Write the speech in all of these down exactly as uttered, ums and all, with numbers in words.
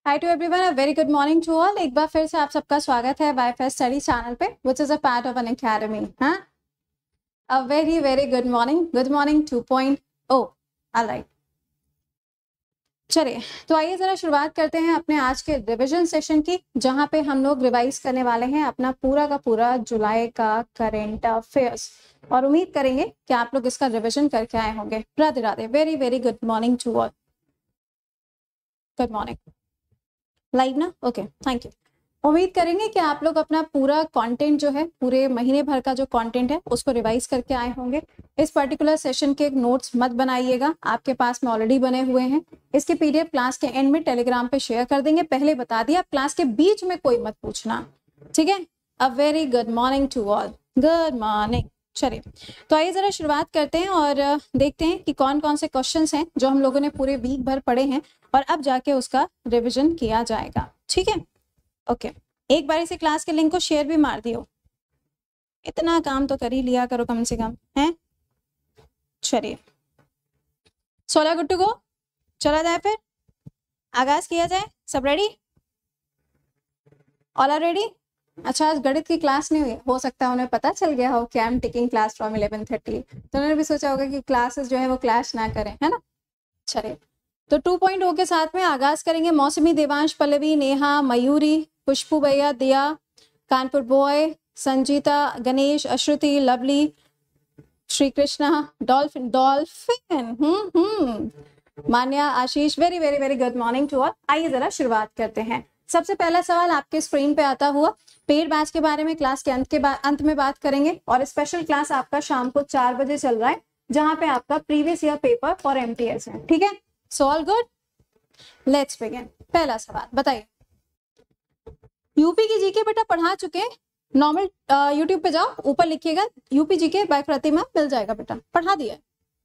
Hi to everyone, a very good morning to all. एक बार फिर से आप सबका स्वागत है वाईएफएस स्टडी चैनल पे, which is a part of an academy. हाँ, a very very good morning, good morning two point o. Alright, चलिए तो आइए जरा शुरुआत करते हैं अपने आज के रिवीजन सेशन की, जहां पे हम लोग रिवाइज करने वाले हैं अपना पूरा का पूरा जुलाई का करेंट अफेयर्स, और उम्मीद करेंगे कि आप लोग इसका रिवीजन करके आए होंगे। Radhe Radhe, very very good morning to all. Good morning, live ना? Okay, thank you. उम्मीद करेंगे कि आप लोग अपना पूरा कंटेंट जो है, पूरे महीने भर का जो कंटेंट है उसको रिवाइज करके आए होंगे। इस पर्टिकुलर सेशन के नोट्स मत बनाइएगा, आपके पास में ऑलरेडी बने हुए हैं। इसके पीडीएफ क्लास के एंड में टेलीग्राम पे शेयर कर देंगे। पहले बता दिया, क्लास के बीच में कोई मत पूछना, ठीक है? A very good morning to all, good morning. चलिए तो आइए जरा शुरुआत करते हैं और देखते हैं कि कौन कौन से क्वेश्चंस हैं जो हम लोगों ने पूरे वीक भर पढ़े हैं और अब जाके उसका रिवीजन किया जाएगा, ठीक है? ओके, एक बारी से क्लास के लिंक को शेयर भी मार दियो, इतना काम तो कर ही लिया करो कम से कम, हैं? चलिए, सोलह गुड टू गो, चला जाए फिर, आगाज किया जाए। सब रेडी? All are ready? अच्छा, आज गणित की क्लास नहीं हुई, हो सकता है उन्हें पता चल गया हो कि I am taking class from eleven thirty, तो उन्होंने भी सोचा होगा कि क्लासेस जो है वो क्लैश ना करें, है ना? चलिए तो टू पॉइंट ओ के साथ में आगाज करेंगे। मौसमी, देवांश, पल्लवी, नेहा, मयूरी, खुशबू भैया, Diya, Kanpur boy, Sanjita, Ganesh, Ashruti, lovely, Shri Krishna, dolphin dolphin hmm hmm Manya, Ashish, very very very good morning to all. आइए जरा शुरुआत करते हैं। सबसे पहला सवाल आपके स्क्रीन पे आता हुआ, पेड बैच के बारे में क्लास के अंत के अंत में बात करेंगे, और स्पेशल क्लास आपका शाम को चार बजे चल रहा है, जहां पे आपका प्रीवियस ईयर पेपर और एमटीएस है, ठीक है? So all good, let's begin. पहला सवाल बताइए, यूपी की जीके बेटा पढ़ा चुके हैं? नॉर्मल यूट्यूब पे जाओ, ऊपर लिखिएगा यूपी जीके बाय प्रतिमा, मिल जाएगा बेटा, पढ़ा दिया।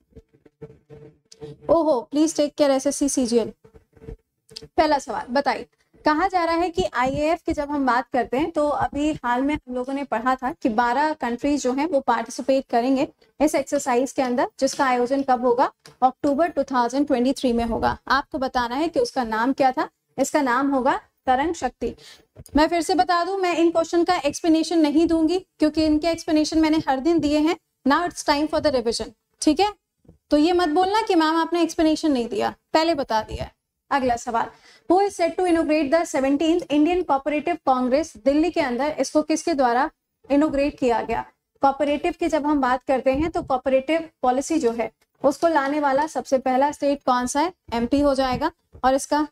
ओहो, please take care SSC CGL. पहला सवाल बताइए, कहा जा रहा है कि आईएएफ की जब हम बात करते हैं तो अभी हाल में हम लोगों ने पढ़ा था कि बारह कंट्रीज जो हैं वो पार्टिसिपेट करेंगे इस एक्सरसाइज के अंदर, जिसका आयोजन कब होगा? अक्टूबर दो हज़ार तेईस में होगा। आपको बताना है कि उसका नाम क्या था। इसका नाम होगा तरंग शक्ति। मैं फिर से बता दूं, मैं इन क्वेश्चन का एक्सप्लेनेशन नहीं दूंगी क्योंकि इनके एक्सप्लेनेशन मैंने हर दिन दिए हैं। Now it's time for the revision, ठीक है? तो ये मत बोलना कि मैम आपने एक्सप्लेनेशन नहीं दिया, पहले बता दिया है। अगला सवाल, Who is set to inaugurate the seventeenth Indian cooperative congress? Delhi के अंदर इसको किसके द्वारा इनोग्रेट किया गया? कोऑपरेटिव की जब हम बात करते हैं तो कोऑपरेटिव पॉलिसी जो है उसको लाने वाला सबसे पहला स्टेट कौन सा है? एमपी हो जाएगा। और इसका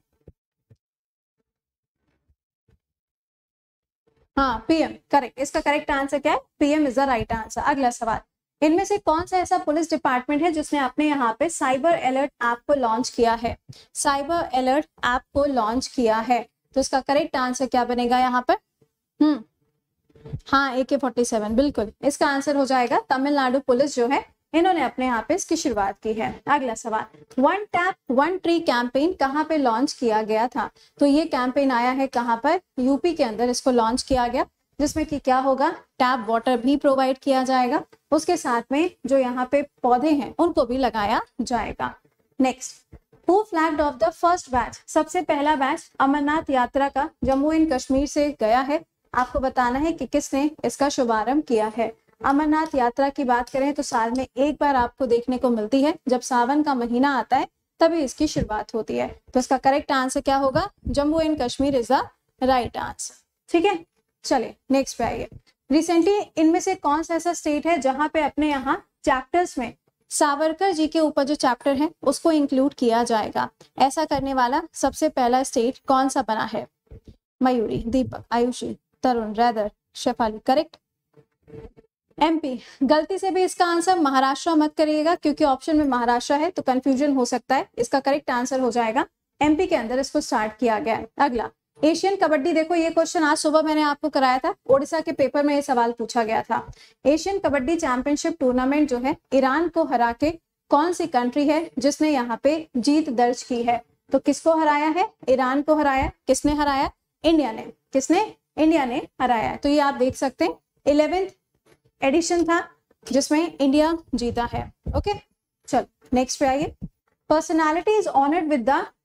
हाँ, पीएम, करेक्ट। इसका करेक्ट आंसर क्या है? PM is the right answer. अगला सवाल, इनमें से कौन सा ऐसा पुलिस डिपार्टमेंट है जिसने अपने यहाँ पे साइबर अलर्ट ऐप को लॉन्च किया है? साइबर अलर्ट ऐप को लॉन्च किया है, तो इसका करेक्ट आंसर क्या बनेगा यहाँ पर? हम्म हाँ, ए के फोर्टी सेवन, बिल्कुल। इसका आंसर हो जाएगा तमिलनाडु पुलिस जो है, इन्होंने अपने यहाँ पे इसकी शुरुआत की है। अगला सवाल, one tap one tree campaign कहाँ पे लॉन्च किया गया था? तो ये कैंपेन आया है कहाँ पर? यूपी के अंदर इसको लॉन्च किया गया, जिसमें कि क्या होगा? टैप वाटर भी प्रोवाइड किया जाएगा, उसके साथ में जो यहाँ पे पौधे हैं उनको भी लगाया जाएगा। Next, who flagged off the first batch? सबसे पहला बैच अमरनाथ यात्रा का जम्मू एंड कश्मीर से गया है। आपको बताना है कि किसने इसका शुभारंभ किया है। अमरनाथ यात्रा की बात करें तो साल में एक बार आपको देखने को मिलती है, जब सावन का महीना आता है तभी इसकी शुरुआत होती है। तो इसका करेक्ट आंसर क्या होगा? Jammu and Kashmir is the right answer, ठीक है? चलिए नेक्स्ट पे आइए। रिसेंटली इनमें से कौन सा ऐसा स्टेट है जहां पे अपने यहाँ चैप्टर्स में सावरकर जी के ऊपर जो चैप्टर है उसको इंक्लूड किया जाएगा? ऐसा करने वाला सबसे पहला स्टेट कौन सा बना है? मयूरी, दीपक, आयुषी, तरुण, रैदर, शेफाली, करेक्ट। एमपी, गलती से भी इसका आंसर महाराष्ट्र मत करिएगा क्योंकि ऑप्शन में महाराष्ट्र है तो कंफ्यूजन हो सकता है। इसका करेक्ट आंसर हो जाएगा एमपी के अंदर इसको स्टार्ट किया गया है। अगला, एशियन कबड्डी, देखो ये क्वेश्चन आज सुबह मैंने आपको कराया था, ओडिशा के पेपर में ये सवाल पूछा गया था। एशियन कबड्डी चैंपियनशिप टूर्नामेंट जो है ईरान को हरा के कौन सी कंट्री है जिसने यहाँ पे जीत दर्ज की है? तो किसको हराया है? ईरान को हराया। किसने हराया? इंडिया ने। किसने? इंडिया ने हराया। तो ये आप देख सकते हैं इलेवेंथ एडिशन था जिसमें इंडिया जीता है। ओके, चल नेक्स्ट पे आइए। Personality is honoured with the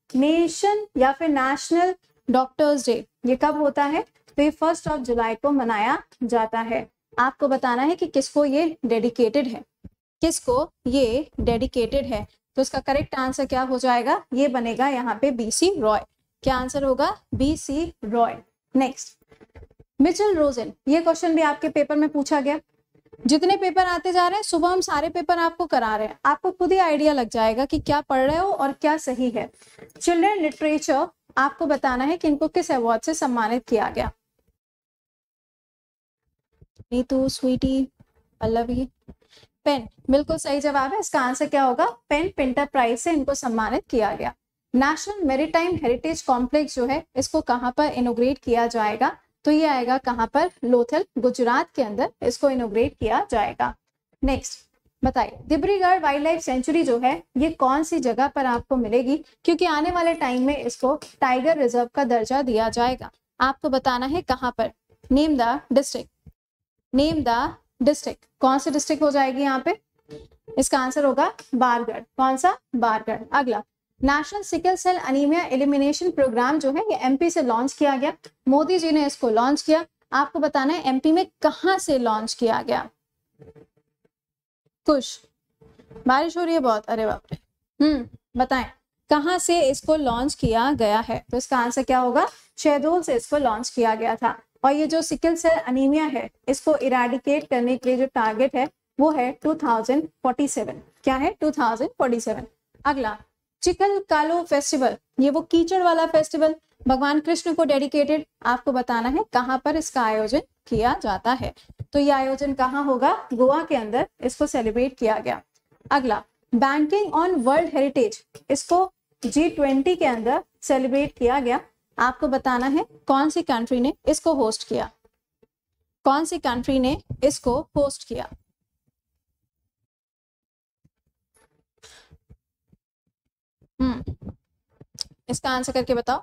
nation या फिर नेशनल डॉक्टर्स डे ये कब होता है? तो ये फर्स्ट ऑफ जुलाई को मनाया जाता है। आपको बताना है कि किसको ये डेडिकेटेड है, किसको ये डेडिकेटेड है। तो इसका करेक्ट आंसर क्या हो जाएगा? ये बनेगा यहाँ पे बी सी रॉय। क्या आंसर होगा? B C Roy. Next, Michelle Rosen, ये क्वेश्चन भी आपके पेपर में पूछा गया। जितने पेपर आते जा रहे हैं, सुबह हम सारे पेपर आपको करा रहे हैं, आपको खुद ही आइडिया लग जाएगा कि क्या पढ़ रहे हो और क्या सही है। चिल्ड्रन लिटरेचर, आपको बताना है कि इनको किस अवार्ड से सम्मानित किया गया। नीतू, स्वीटी, पल्लवी, पेन, बिल्कुल सही जवाब है। इसका आंसर क्या होगा? पेन पिंटर प्राइज से इनको सम्मानित किया गया। नेशनल मैरीटाइम हेरिटेज कॉम्प्लेक्स जो है, इसको कहाँ पर इनोग्रेट किया जाएगा? तो ये आएगा कहाँ पर? लोथल, गुजरात के अंदर इसको इनोग्रेट किया जाएगा। नेक्स्ट बताइए, दिब्रूगढ़ वाइल्ड लाइफ सेंचुरी जो है ये कौन सी जगह पर आपको मिलेगी? क्योंकि आने वाले टाइम में इसको टाइगर रिजर्व का दर्जा दिया जाएगा। आपको बताना है कहाँ पर। Name the district, name the district, कौन सी डिस्ट्रिक्ट हो जाएगी यहाँ पे? इसका आंसर होगा बारगढ़। कौन सा? बारगढ़। अगला, national sickle cell anaemia elimination programme जो है ये एमपी से लॉन्च किया गया। मोदी जी ने इसको लॉन्च किया। आपको बताना है एमपी में कहां से लॉन्च किया गया? कुछ बारिश हो रही है बहुत, अरे बाप रे। हम्म बताएं कहां से इसको लॉन्च किया गया है? तो इसका आंसर क्या होगा? शहडोल से इसको लॉन्च किया गया था। और ये जो सिकल सेल एनीमिया है इसको इरेडिकेट करने के लिए जो टारगेट है वो है टू थाउजेंड फोर्टी सेवन। क्या है? Two thousand forty seven. अगला, चिकल कालो फेस्टिवल, ये वो कीचड़ वाला फेस्टिवल भगवान कृष्ण को डेडिकेटेड। आपको बताना है कहाँ पर इसका आयोजन किया जाता है। तो ये आयोजन कहाँ होगा? गोवा के अंदर इसको सेलिब्रेट किया गया। अगला, बैंकिंग ऑन वर्ल्ड हेरिटेज, इसको जी ट्वेंटी के अंदर सेलिब्रेट किया गया। आपको बताना है कौन सी कंट्री ने इसको होस्ट किया? कौन सी कंट्री ने इसको होस्ट किया? हम्म इसका आंसर करके बताओ।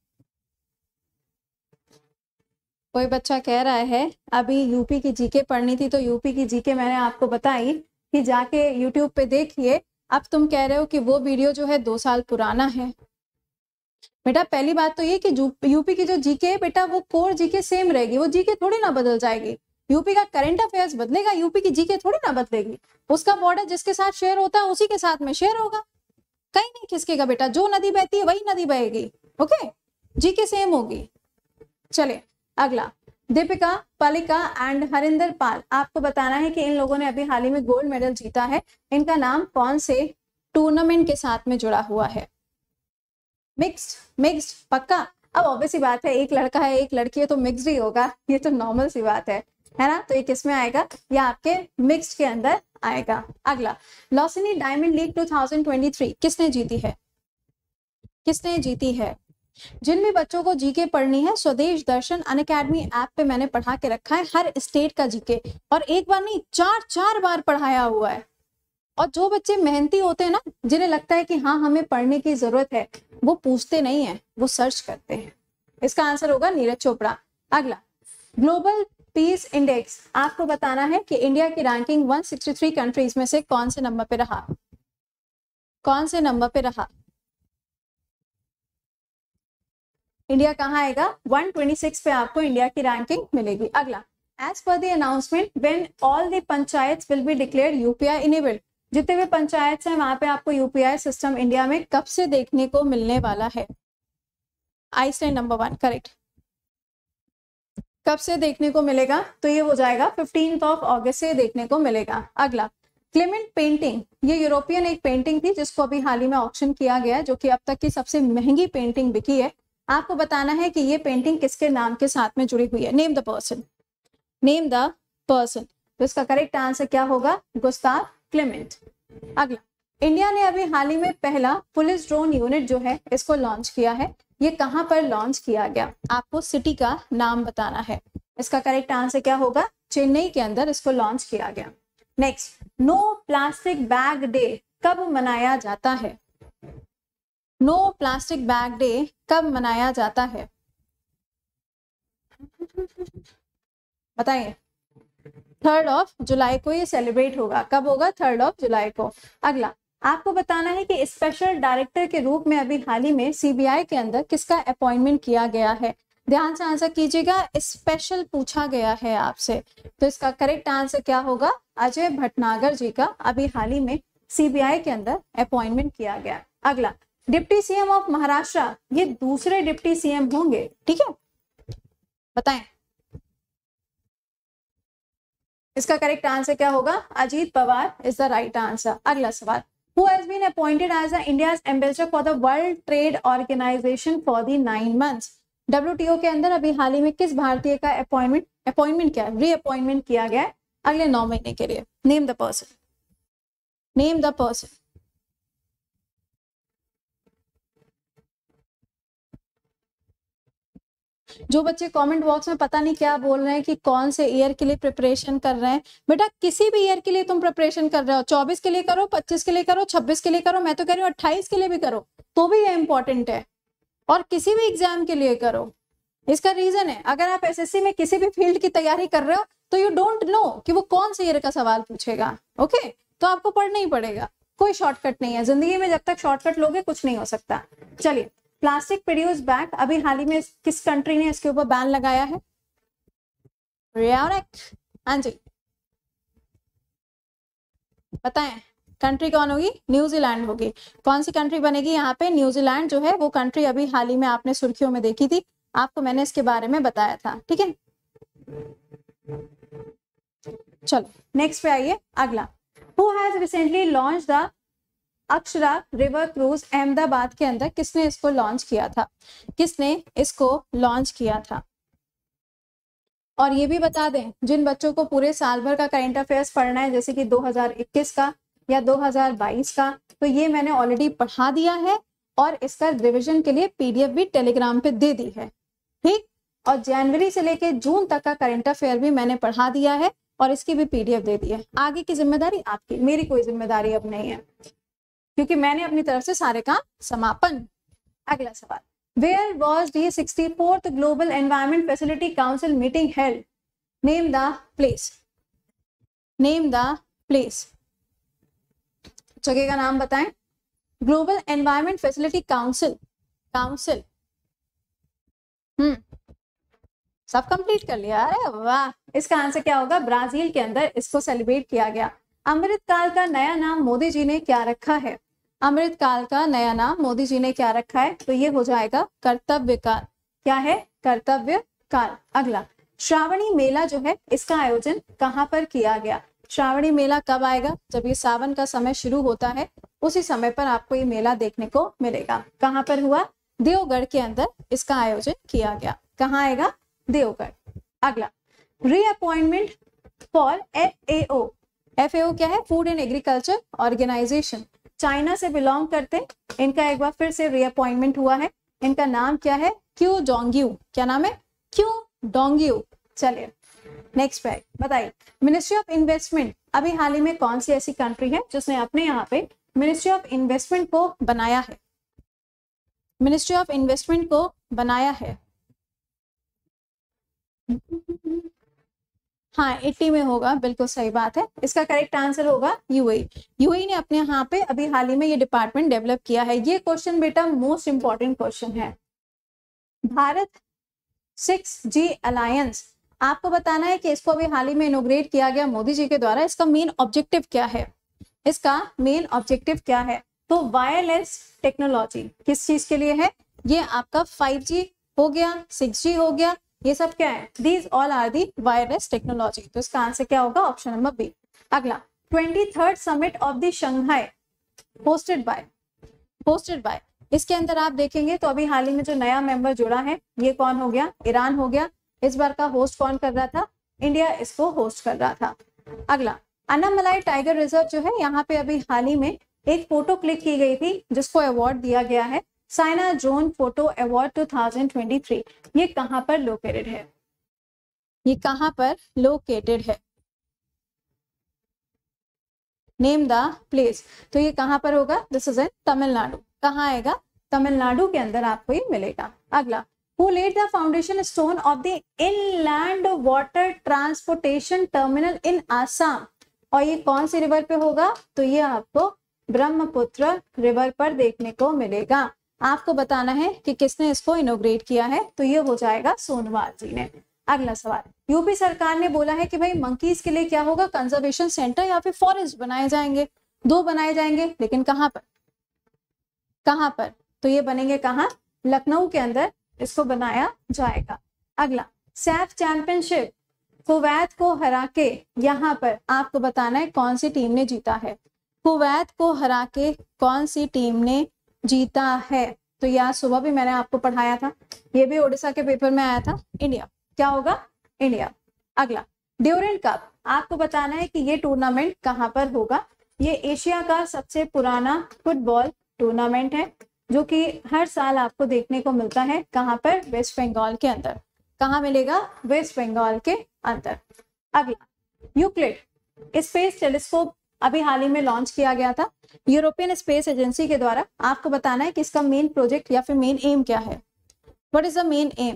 कोई बच्चा कह रहा है अभी यूपी की जीके पढ़नी थी, तो यूपी की जीके मैंने आपको बताई कि जाके यूट्यूब पे देखिए। अब तुम कह रहे हो कि वो वीडियो जो है दो साल पुराना है। बेटा पहली बात तो ये कि यूपी की जो जीके है बेटा वो कोर जीके सेम रहेगी, वो जीके थोड़ी ना बदल जाएगी। यूपी का करंट अफेयर्स बदलेगा, यूपी की जीके थोड़ी ना बदलेगी। उसका बॉर्डर जिसके साथ शेयर होता है उसी के साथ में शेयर होगा, कहीं नहीं खिसकेगा बेटा। जो नदी बहती है वही नदी बहेगी। ओके, जीके सेम होगी। चलिए अगला, दीपिका पालिका एंड हरिंदर पाल, आपको बताना है कि इन लोगों ने अभी हाल ही में गोल्ड मेडल जीता है। इनका नाम कौन से टूर्नामेंट के साथ में जुड़ा हुआ है? मिक्स्ड, मिक्स्ड पक्का। अब ऑब्वियस सी बात है, एक लड़का है एक लड़की है तो मिक्स्ड ही होगा, ये तो नॉर्मल सी बात है, है ना। तो ये किस में आएगा? ये आपके मिक्स्ड के अंदर आएगा। अगला, Lausanne diamond league two thousand twenty three किसने जीती है? किसने जीती है? जिन भी बच्चों को जीके पढ़नी है, स्वदेश दर्शन अनअकैडमी ऐप पे मैंने पढ़ा के रखा है हर स्टेट का जीके, और एक बार नहीं चार चार बार पढ़ाया हुआ है। और जो बच्चे मेहनती होते हैं ना, जिन्हें लगता है कि हाँ हमें पढ़ने की जरूरत है, वो पूछते नहीं है, वो सर्च करते हैं। इसका आंसर होगा नीरज चोपड़ा। अगला, ग्लोबल पीस इंडेक्स, आपको बताना है कि इंडिया की रैंकिंग एक सौ तिरसठ कंट्रीज में से कौन से नंबर पे रहा? कौन से नंबर पे रहा? इंडिया कहाँ आएगा? एक सौ छब्बीस पे आपको इंडिया की रैंकिंग मिलेगी। अगला, as per the announcement when all the panchayat will be declared UPI enabled, जितने भी पंचायत हैं वहां पे आपको यूपीआई सिस्टम इंडिया में कब से देखने को मिलने वाला है? Iceland number one, correct. कब से देखने को मिलेगा? तो ये हो जाएगा फिफ्टींथ ऑफ अगस्त से देखने को मिलेगा। अगला, क्लेमेंट पेंटिंग, ये यूरोपियन एक पेंटिंग थी जिसको अभी हाल ही में ऑक्शन किया गया है, जो कि अब तक की सबसे महंगी पेंटिंग बिकी है। आपको बताना है कि ये पेंटिंग किसके नाम के साथ में जुड़ी हुई है? Name the person, name the person. तो इसका करेक्ट आंसर क्या होगा? Gustav Clement. अगला, इंडिया ने अभी हाल ही में पहला पुलिस ड्रोन यूनिट जो है इसको लॉन्च किया है। ये कहां पर लॉन्च किया गया? आपको सिटी का नाम बताना है। इसका करेक्ट आंसर क्या होगा? चेन्नई के अंदर इसको लॉन्च किया गया। Next, no plastic bag day कब मनाया जाता है? नो प्लास्टिक बैग डे कब मनाया जाता है? बताइए। थर्ड ऑफ जुलाई को ये सेलिब्रेट होगा। कब होगा? थर्ड ऑफ जुलाई को। अगला, आपको बताना है कि स्पेशल डायरेक्टर के रूप में अभी हाल ही में सीबीआई के अंदर किसका अपॉइंटमेंट किया गया है। ध्यान से आंसर कीजिएगा, स्पेशल पूछा गया है आपसे, तो इसका करेक्ट आंसर क्या होगा, अजय भटनागर जी का अभी हाल ही में सीबीआई के अंदर अपॉइंटमेंट किया गया। अगला, डिप्टी सीएम ऑफ महाराष्ट्र, ये दूसरे डिप्टी सीएम होंगे, ठीक है, बताएं इसका करेक्ट आंसर क्या होगा, Ajit Pawar is the right answer. अगला सवाल, Who has been appointed as the India's ambassador for the World Trade Organization for the nine months? WTO के अंदर अभी हाल ही में किस भारतीय का अपॉइंटमेंट अपॉइंटमेंट क्या री अपॉइंटमेंट किया गया है अगले नौ महीने के लिए। Name the person, name the person. जो बच्चे कमेंट बॉक्स में पता नहीं क्या बोल रहे हैं कि कौन से ईयर के लिए प्रिपरेशन कर रहे हैं, बेटा किसी भी ईयर के लिए तुम प्रिपरेशन कर रहे हो, चौबीस के लिए करो, पच्चीस के लिए करो, छब्बीस के लिए करो, मैं तो कह रही हूँ अट्ठाईस के लिए भी करो तो भी ये इंपॉर्टेंट है, और किसी भी एग्जाम के लिए करो। इसका रीजन है, अगर आप एसएससी में किसी भी फील्ड की तैयारी कर रहे हो तो यू डोंट नो कि वो कौन से ईयर का सवाल पूछेगा, ओके, तो आपको पढ़ना ही पड़ेगा, कोई शॉर्टकट नहीं है जिंदगी में, जब तक शॉर्टकट लोगे कुछ नहीं हो सकता। चलिए, प्लास्टिक प्रोड्यूस बैग, अभी हाल ही में किस कंट्री ने इसके ऊपर बैन लगाया है, हाँ जी बताएं, कंट्री कौन होगी, न्यूजीलैंड होगी। कौन सी कंट्री बनेगी यहाँ पे, न्यूजीलैंड जो है वो कंट्री अभी हाल ही में आपने सुर्खियों में देखी थी, आपको मैंने इसके बारे में बताया था, ठीक है। चलो नेक्स्ट पे आइए, अगला, who has recently launch the Akshara river cruise, Ahmedabad के अंदर किसने इसको लॉन्च किया था, किसने इसको लॉन्च किया था। और ये भी बता दें, जिन बच्चों को पूरे साल भर का करंट अफेयर्स पढ़ना है, जैसे कि दो हज़ार इक्कीस का या दो हज़ार बाईस का, तो ये मैंने ऑलरेडी पढ़ा दिया है और इसका रिवीजन के लिए पीडीएफ भी टेलीग्राम पे दे दी है, ठीक। और जनवरी से लेके जून तक का करंट अफेयर भी मैंने पढ़ा दिया है और इसकी भी पीडीएफ दे दी है। आगे की जिम्मेदारी आपकी, मेरी कोई जिम्मेदारी अब नहीं है, क्योंकि मैंने अपनी तरफ से सारे काम समापन। अगला सवाल, where was the sixty fourth global environment facility council meeting held, name the place, name the place, जगह का नाम बताएं। Global environment facility council, council hmm सब कंप्लीट कर लिया, अरे वाह। इसका आंसर क्या होगा, ब्राजील के अंदर इसको सेलिब्रेट किया गया। अमृतकाल का नया नाम मोदी जी ने क्या रखा है, अमृतकाल का नया नाम मोदी जी ने क्या रखा है, तो ये हो जाएगा कर्तव्य काल। क्या है, कर्तव्य काल। अगला, श्रावणी मेला जो है इसका आयोजन कहाँ पर किया गया। श्रावणी मेला कब आएगा, जब ये सावन का समय शुरू होता है उसी समय पर आपको ये मेला देखने को मिलेगा। कहाँ पर हुआ, देवगढ़ के अंदर इसका आयोजन किया गया। कहाँ आएगा, देवगढ़। अगला, reappointment for F A O, F A O क्या है, food and agriculture organization, China से बिलोंग करते, इनका एक बार फिर से रीअपॉइंटमेंट हुआ है। इनका नाम क्या है, क्यू डोंग्यू, क्या नाम है, क्यू डोंग्यू। चलिए नेक्स्ट पे बताइए, मिनिस्ट्री ऑफ इन्वेस्टमेंट, अभी हाल ही में कौन सी ऐसी कंट्री है जिसने अपने यहाँ पे मिनिस्ट्री ऑफ इन्वेस्टमेंट को बनाया है, मिनिस्ट्री ऑफ इन्वेस्टमेंट को बनाया है। हाँ एटी में होगा, बिल्कुल सही बात है। इसका करेक्ट आंसर होगा यूएई। यूएई ने अपने यहाँ पे अभी हाल ही में ये डिपार्टमेंट डेवलप किया है। ये क्वेश्चन बेटा मोस्ट इंपॉर्टेंट क्वेश्चन है। भारत सिक्स जी अलायंस, आपको बताना है कि इसको अभी हाल ही में इनोग्रेट किया गया मोदी जी के द्वारा। इसका मेन ऑब्जेक्टिव क्या है, इसका मेन ऑब्जेक्टिव क्या है, तो वायरलेस टेक्नोलॉजी किस चीज के लिए है, ये आपका फाइव जी हो गया, सिक्स जी हो गया, ये सब क्या है, these all are the wireless technology. तो इसका आंसर क्या होगा, ऑप्शन नंबर बी। अगला, twenty third summit of the Shanghai hosted by, hosted by, इसके अंदर आप देखेंगे तो अभी हाल ही में जो नया मेंबर जुड़ा है ये कौन हो गया, ईरान हो गया। इस बार का होस्ट कौन कर रहा था, इंडिया इसको होस्ट कर रहा था। अगला, अन्नामलाई टाइगर रिजर्व जो है, यहाँ पे अभी हाल ही में एक फोटो क्लिक की गई थी जिसको अवार्ड दिया गया है साइना zone photo award two thousand twenty three. ये कहाँ पर लोकेटेड है, ये कहाँ पर लोकेटेड है, नेम द प्लेस। तो ये कहाँ पर होगा, दिस इज इन तमिलनाडु। कहाँ आएगा, तमिलनाडु के अंदर आपको ये मिलेगा। अगला, Who laid the foundation stone of the inland water transportation terminal in Assam, और ये कौन सी रिवर पे होगा, तो ये आपको ब्रह्मपुत्र रिवर पर देखने को मिलेगा। आपको बताना है कि किसने इसको इनोग्रेट किया है, तो ये हो जाएगा सोनोवाल जी ने। अगला सवाल, यूपी सरकार ने बोला है कि भाई मंकीज के लिए क्या होगा, कंजर्वेशन सेंटर या फिर फॉरेस्ट बनाए जाएंगे। दो बनाए जाएंगे, लेकिन कहां पर, कहां पर, तो ये बनेंगे कहां, लखनऊ के अंदर इसको बनाया जाएगा। अगला, सैफ चैंपियनशिप कुवैत को हरा के यहाँ पर आपको बताना है कौन सी टीम ने जीता है। कुवैत को हरा के कौन सी टीम ने जीता है, तो यार सुबह भी मैंने आपको पढ़ाया था, ये भी ओडिशा के पेपर में आया था, इंडिया। क्या होगा, इंडिया। अगला, ड्यूरेंट कप, आपको बताना है कि ये टूर्नामेंट कहाँ पर होगा। ये एशिया का सबसे पुराना फुटबॉल टूर्नामेंट है जो कि हर साल आपको देखने को मिलता है। कहाँ पर, वेस्ट बंगाल के अंदर। कहाँ मिलेगा, वेस्ट बंगाल के अंदर। अगला, यूक्लिड स्पेस टेलीस्कोप अभी हाल ही में लॉन्च किया गया था यूरोपियन स्पेस एजेंसी के द्वारा। आपको बताना है कि इसका मेन प्रोजेक्ट या फिर मेन एम क्या है। What is the main aim,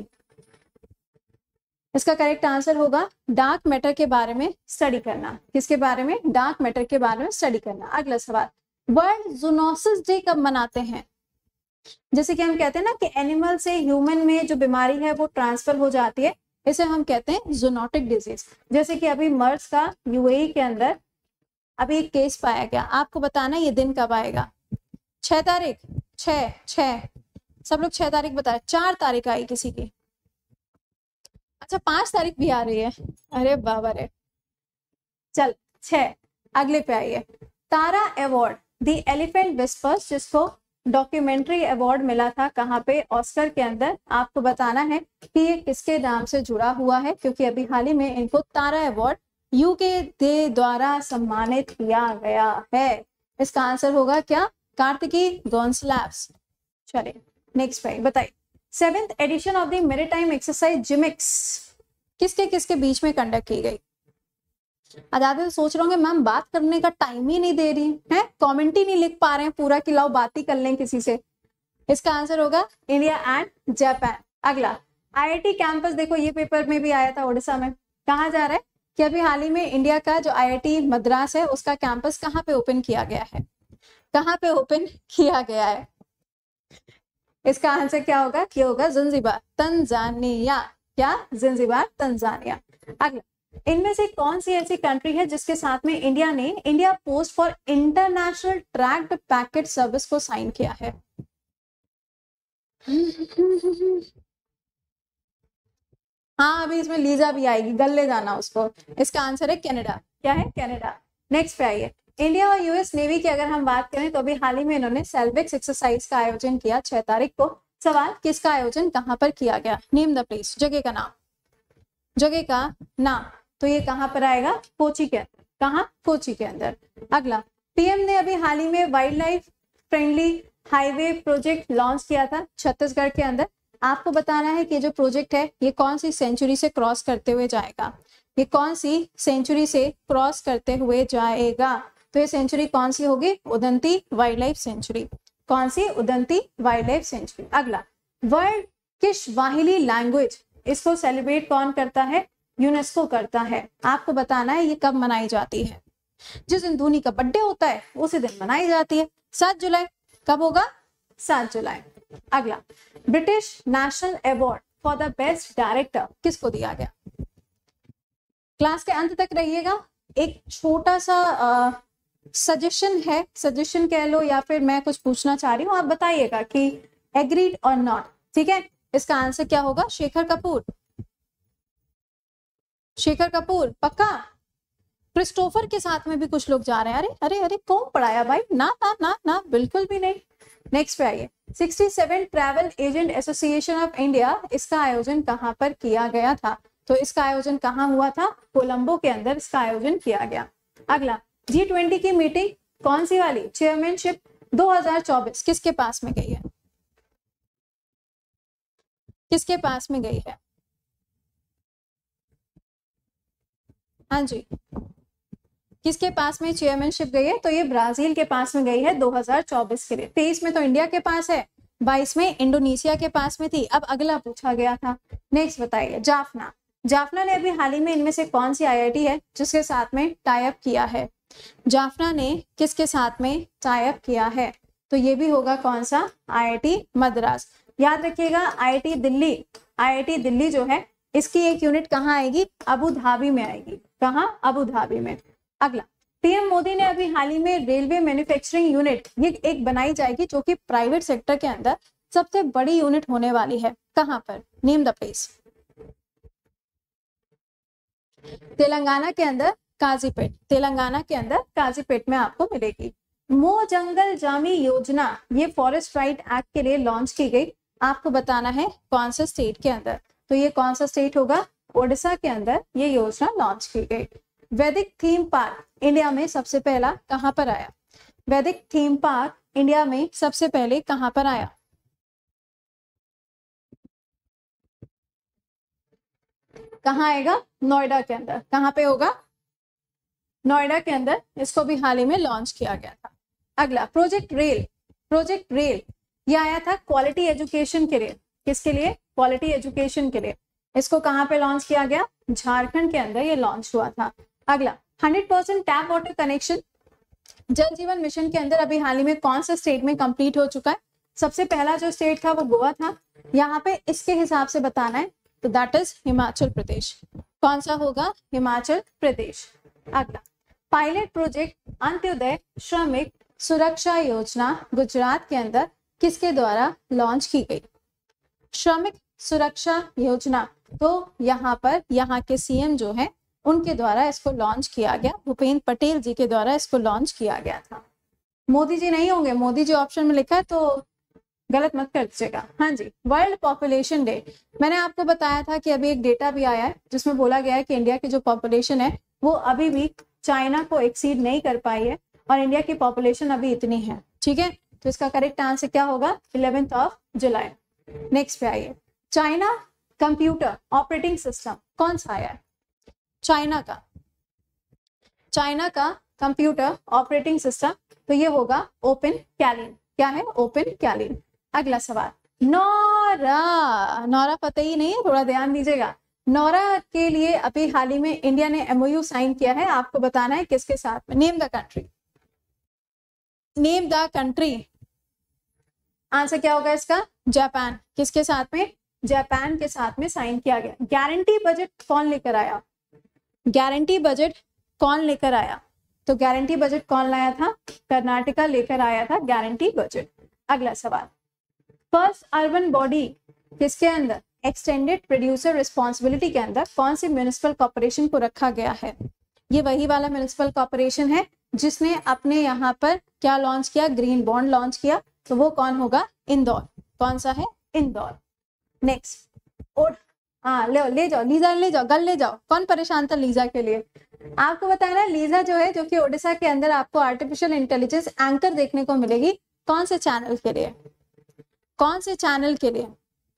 इसका करेक्ट आंसर होगा डार्क मैटर के बारे में स्टडी करना। किसके बारे में, डार्क मैटर के बारे में स्टडी करना। अगला सवाल, वर्ल्ड जूनोसिस डे कब मनाते हैं। जैसे कि हम कहते हैं ना कि एनिमल से ह्यूमन में जो बीमारी है वो ट्रांसफर हो जाती है, इसे हम कहते हैं जूनोटिक डिजीज। जैसे कि अभी मर्स का यूएई के अंदर अभी एक केस पाया गया। आपको बताना ये दिन कब आएगा, छह तारीख, छह छह सब लोग छह तारीख बताए, चार तारीख आई किसी की, अच्छा पांच तारीख भी आ रही है, अरे बाबा रे। चल छह, अगले पे आइए, तारा अवार्ड द एलिफेंट विस्पर्स, जिसको डॉक्यूमेंट्री अवार्ड मिला था कहाँ पे, ऑस्कर के अंदर। आपको बताना है कि ये किसके नाम से जुड़ा हुआ है, क्योंकि अभी हाल ही में इनको तारा अवार्ड यूके के द्वारा सम्मानित किया गया है। इसका आंसर होगा क्या, कार्तिकी गोंसलैब्स। चलिए नेक्स्ट पे बताइए, seventh edition of the maritime exercise JIMEX किसके किसके बीच में कंडक्ट की गई। आजाद सोच रहे होंगे मैम बात करने का टाइम ही नहीं दे रही है, कमेंट ही नहीं लिख पा रहे हैं पूरा कि लाओ बात ही कर लें किसी से। इसका आंसर होगा इंडिया एंड जापान। अगला, आईआईटी कैंपस, देखो ये पेपर में भी आया था उड़ीसा में। कहाँ जा रहा है कि अभी हाल ही में इंडिया का जो आईआईटी मद्रास है उसका कैंपस कहाँ पे ओपन किया गया है, कहाँ पे ओपन किया गया है। इसका आंसर क्या होगा, क्या होगा, ज़ंज़ीबार, तंजानिया। क्या, ज़ंज़ीबार, तंजानिया। अगला, इनमें से कौन सी ऐसी कंट्री है जिसके साथ में इंडिया ने India post for international tracked packet service को साइन किया है। हाँ अभी इसमें लीजा भी आएगी, गले जाना उसको। इसका आंसर है कनाडा। क्या है, कनाडा। नेक्स्ट पे आइए, इंडिया और यूएस नेवी की अगर हम बात करें तो अभी हाल ही में इन्होंने सेल्विक्स एक्सरसाइज का आयोजन किया छह तारीख को। सवाल, किसका आयोजन कहां पर किया गया, नेम द प्लेस, जगह का नाम, जगह का नाम। तो ये कहां पर आएगा, कोची के अंदर। कहां, कोची के अंदर। अगला, पीएम ने अभी हाल ही में wildlife friendly highway project launch किया था छत्तीसगढ़ के अंदर। आपको बताना है कि जो प्रोजेक्ट है ये कौन सी सेंचुरी से क्रॉस करते हुए जाएगा, ये कौन सी सेंचुरी से क्रॉस करते हुए जाएगा। तो ये सेंचुरी कौन सी होगी, उदंती वाइल्ड लाइफ सेंचुरी। कौन सी, उदंती वाइल्ड लाइफ सेंचुरी। अगला, वर्ल्ड किशवाहिली लैंग्वेज, इसको सेलिब्रेट कौन करता है, यूनेस्को करता है। आपको बताना है ये कब मनाई जाती है, जिस दिन धोनी का बर्थडे होता है उसी दिन मनाई जाती है, सात जुलाई। कब होगा, सात जुलाई। अगला, British national award for the best director किसको दिया गया। क्लास के अंत तक रहिएगा, एक छोटा सा सजेशन है, सजेशन कह लो या फिर मैं कुछ पूछना चाह रही हूँ, आप बताइएगा कि एग्रीड और नॉट। ठीक है, इसका आंसर क्या होगा, शेखर कपूर। शेखर कपूर पक्का। क्रिस्टोफर के साथ में भी कुछ लोग जा रहे हैं। अरे अरे अरे कौन पढ़ाया भाई, ना ना ना ना बिल्कुल भी नहीं। नेक्स्ट पे आइए, सड़सठ travel agent association of India, इसका आयोजन कहाँ पर किया गया था। तो इसका आयोजन कहाँ हुआ था, कोलंबो के अंदर इसका आयोजन किया गया। अगला, जी ट्वेंटी की मीटिंग कौन सी वाली, चेयरमैनशिप दो हज़ार चौबीस किसके पास में गई है, किसके पास में गई है। हाँ जी, किसके पास में चेयरमैनशिप गई है, तो ये ब्राजील के पास में गई है दो हज़ार चौबीस के लिए। तेईस में तो इंडिया के पास है, बाईस में इंडोनेशिया के पास में थी। अब अगला पूछा गया था। नेक्स्ट बताइए, जाफना। जाफना ने अभी हाल ही में इनमें से कौन सी आईआईटी है जिसके साथ में टाई अप किया है। जाफना ने किसके साथ में टाई अप किया है? तो ये भी होगा कौन सा? आईआईटी मद्रास। याद रखिएगा आईआईटी दिल्ली, आईआईटी दिल्ली जो है इसकी एक यूनिट कहाँ आएगी? अबू धाबी में आएगी। कहाँ? अबू धाबी में। अगला, पीएम मोदी ने अभी हाल ही में रेलवे मैन्युफैक्चरिंग यूनिट ये एक बनाई जाएगी जो कि प्राइवेट सेक्टर के अंदर सबसे बड़ी यूनिट होने वाली है। कहाँ पर? Name the place. तेलंगाना के अंदर काजीपेट, तेलंगाना के अंदर काजीपेट में आपको मिलेगी। मो जंगल जामी योजना ये फॉरेस्ट राइट एक्ट के लिए लॉन्च की गई। आपको बताना है कौन सा स्टेट के अंदर। तो ये कौन सा स्टेट होगा? ओडिशा के अंदर ये योजना लॉन्च की गई। वैदिक थीम पार्क इंडिया में सबसे पहला कहां पर आया? वैदिक थीम पार्क इंडिया में सबसे पहले कहां पर आया? कहां आएगा? नोएडा के अंदर। कहां पे होगा? नोएडा के अंदर इसको भी हाल ही में लॉन्च किया गया था। अगला, प्रोजेक्ट रेल, प्रोजेक्ट रेल ये आया था क्वालिटी एजुकेशन के लिए। किसके लिए? क्वालिटी एजुकेशन के लिए। इसको कहां पे लॉन्च किया गया? झारखंड के अंदर ये लॉन्च हुआ था। अगला, hundred percent tap water connection Jal Jeevan mission के अंदर अभी हाल ही में कौन सा स्टेट में कंप्लीट हो चुका है? सबसे पहला जो स्टेट था वो गोवा था। यहाँ पे इसके हिसाब से बताना है तो दैट इज हिमाचल प्रदेश। कौन सा होगा? हिमाचल प्रदेश। अगला, पायलट प्रोजेक्ट अंत्योदय श्रमिक सुरक्षा योजना गुजरात के अंदर किसके द्वारा लॉन्च की गई? श्रमिक सुरक्षा योजना तो यहाँ पर यहाँ के सीएम जो है उनके द्वारा इसको लॉन्च किया गया। भूपेंद्र पटेल जी के द्वारा इसको लॉन्च किया गया था। मोदी जी नहीं होंगे, मोदी जी ऑप्शन में लिखा है तो गलत मत कर दीजिएगा। हाँ जी, वर्ल्ड पॉपुलेशन डे मैंने आपको बताया था कि अभी एक डेटा भी आया है जिसमें बोला गया है कि इंडिया की जो पॉपुलेशन है वो अभी भी चाइना को एक्सीड नहीं कर पाई है और इंडिया की पॉपुलेशन अभी इतनी है। ठीक है, तो इसका करेक्ट आंसर क्या होगा? Eleventh of July. नेक्स्ट पे आइए, चाइना कंप्यूटर ऑपरेटिंग सिस्टम कौन सा आया है? चाइना का चाइना का कंप्यूटर ऑपरेटिंग सिस्टम तो ये होगा ओपन कैलिन। क्या है? ओपन कैलिन। अगला सवाल, नोरा, नोरा पता ही नहीं है, थोड़ा ध्यान दीजिएगा। नोरा के लिए अभी हाल ही में इंडिया ने एमओयू साइन किया है। आपको बताना है किसके साथ में। Name the country, name the country. Answer क्या होगा इसका? जापान। किसके साथ में? जापान के साथ में साइन किया गया। गारंटी बजट कौन लेकर आया? गारंटी बजट कौन लेकर आया? तो गारंटी बजट कौन लाया था? कर्नाटका लेकर आया था गारंटी बजट। अगला सवाल, फर्स्ट अर्बन बॉडी किसके अंदर? एक्सटेंडेड प्रोड्यूसर रिस्पॉन्सिबिलिटी के अंदर कौन सी म्युनिसिपल कॉर्पोरेशन को रखा गया है? ये वही वाला म्युनिसिपल कॉर्पोरेशन है जिसने अपने यहाँ पर क्या लॉन्च किया? ग्रीन बॉन्ड लॉन्च किया। तो वो कौन होगा? इंदौर। कौन सा है? इंदौर। नेक्स्ट, और हाँ ले ले जाओ लीजा, ले जाओ गल ले जाओ। कौन परेशान था लीजा के लिए? आपको बताना, लीजा जो है जो कि ओडिशा के अंदर आपको आर्टिफिशियल इंटेलिजेंस एंकर देखने को मिलेगी। कौन से चैनल के लिए? कौन से चैनल के लिए?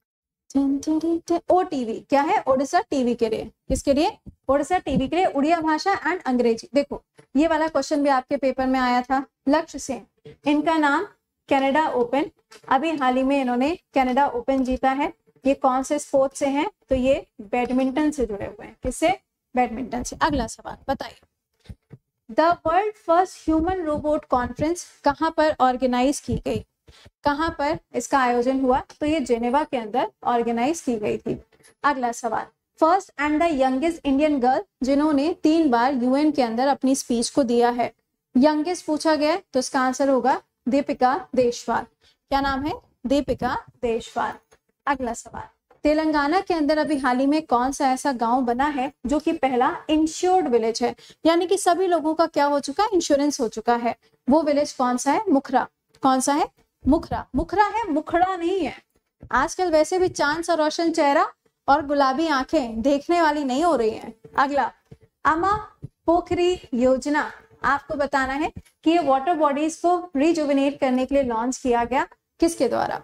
O TV. क्या है? ओडिशा टीवी के लिए। किसके लिए? ओडिशा टीवी के लिए। उड़िया भाषा एंड अंग्रेजी। देखो ये वाला क्वेश्चन भी आपके पेपर में आया था। लक्ष्य सेन, इनका नाम कनाडा ओपन, अभी हाल ही में इन्होंने कनाडा ओपन जीता है। ये कौन से स्पोर्ट से हैं? तो ये बैडमिंटन से जुड़े हुए हैं। किससे? बैडमिंटन से। अगला सवाल बताइए, the world first human robot conference कहां पर ऑर्गेनाइज की गई? कहां पर इसका आयोजन हुआ? तो ये जेनेवा के अंदर ऑर्गेनाइज की गई थी। अगला सवाल, first and the youngest Indian girl जिन्होंने तीन बार यूएन के अंदर अपनी स्पीच को दिया है। यंगेस्ट पूछा गया तो इसका आंसर होगा दीपिका देशवाल। क्या नाम है? दीपिका देशवाल। अगला सवाल, तेलंगाना के अंदर अभी हाल ही में कौन सा ऐसा गांव बना है जो कि पहला इंश्योर्ड विलेज है, यानी कि सभी लोगों का क्या हो चुका है? इंश्योरेंस हो चुका है। वो विलेज कौन सा है? मुखरा। कौन सा है? मुखरा। मुखरा है, मुखड़ा नहीं है। आजकल वैसे भी चांद सा रोशन चेहरा और गुलाबी आंखें देखने वाली नहीं हो रही हैं। अगला, अमा पोखरी योजना, आपको बताना है कि ये वाटर बॉडीज को रिजुविनेट करने के लिए लॉन्च किया गया। किसके द्वारा?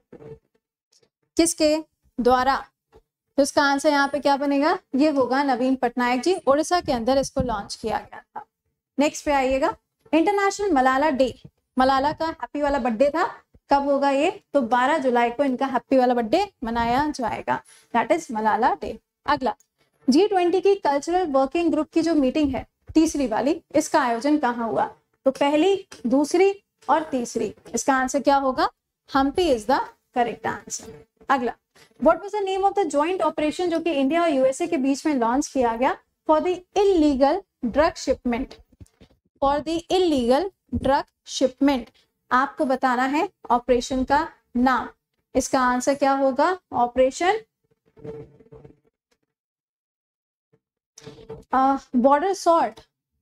किसके द्वारा? तो इसका आंसर यहाँ पे क्या बनेगा? ये होगा नवीन पटनायक जी। ओडिशा के अंदर इसको लॉन्च किया गया था। नेक्स्ट पे आइएगा, इंटरनेशनल मलाला डे। मलाला का हैप्पी वाला बर्थडे था, कब होगा ये? तो बारह जुलाई को इनका हैप्पी वाला बर्थडे मनाया जाएगा। That is Malala day. अगला, जी ट्वेंटी की कल्चरल वर्किंग ग्रुप की जो मीटिंग है तीसरी वाली, इसका आयोजन कहाँ हुआ? तो पहली, दूसरी और तीसरी, इसका आंसर क्या होगा? Hampi is the correct answer. अगला, what was the name of the joint operation जो कि इंडिया और यूएसए के बीच में लॉन्च किया गया for the illegal drug shipment? For the illegal drug shipment आपको बताना है ऑपरेशन का नाम। इसका आंसर क्या होगा? Operation border salt.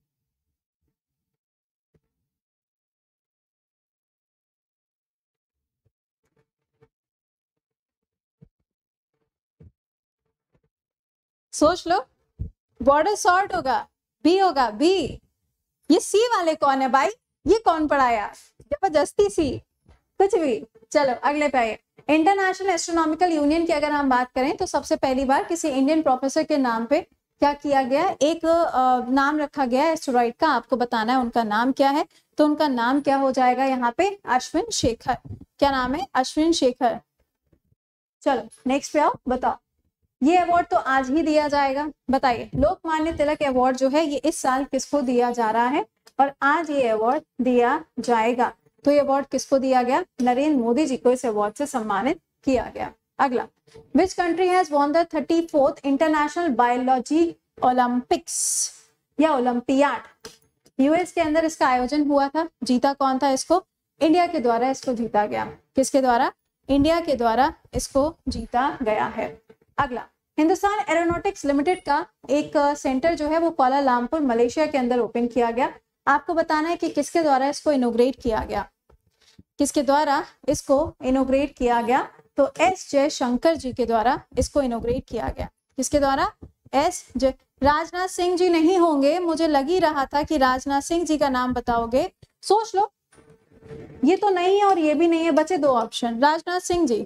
सोच लो, बॉर्डर सॉल्ट होगा, बी होगा, बी। ये सी वाले कौन है भाई? ये कौन पढ़ाया? जबरदस्ती सी, कुछ भी। चलो अगले पे आइए। इंटरनेशनल एस्ट्रोनॉमिकल यूनियन की अगर हम बात करें तो सबसे पहली बार किसी इंडियन प्रोफेसर के नाम पे क्या किया गया? एक आ, नाम रखा गया एस्टेरॉइड का, आपको बताना है उनका नाम क्या है। तो उनका नाम क्या हो जाएगा यहाँ पे? अश्विन शेखर। क्या नाम है? अश्विन शेखर। चलो नेक्स्ट पे आओ, बताओ। ये अवार्ड तो आज ही दिया जाएगा, बताइए। लोकमान्य तिलक अवार्ड जो है ये इस साल किसको दिया जा रहा है और आज ये अवार्ड दिया जाएगा? तो ये अवार्ड किसको दिया गया? नरेंद्र मोदी जी को इस अवार्ड से सम्मानित किया गया। अगला, which country has won the thirty fourth international biology olympics या ओलंपियाड? यूएस के अंदर इसका आयोजन हुआ था, जीता कौन था इसको? इंडिया के द्वारा इसको जीता गया। किसके द्वारा? इंडिया के द्वारा इसको जीता गया है। अगला, हिंदुस्तान एरोनॉटिक्स लिमिटेड का एक सेंटर जो है वो कुआलालंपुर मलेशिया के अंदर ओपन किया गया। आपको बताना है कि किसके द्वारा इसको इनोग्रेट किया गया? किसके द्वारा इसको इनोग्रेट किया गया? तो एस जयशंकर जी के द्वारा इसको इनोग्रेट किया गया। किसके द्वारा? एस जय राजनाथ सिंह जी नहीं होंगे, मुझे लग ही रहा था कि राजनाथ सिंह जी का नाम बताओगे। सोच लो, ये तो नहीं है और ये भी नहीं है, बचे दो ऑप्शन। राजनाथ सिंह जी,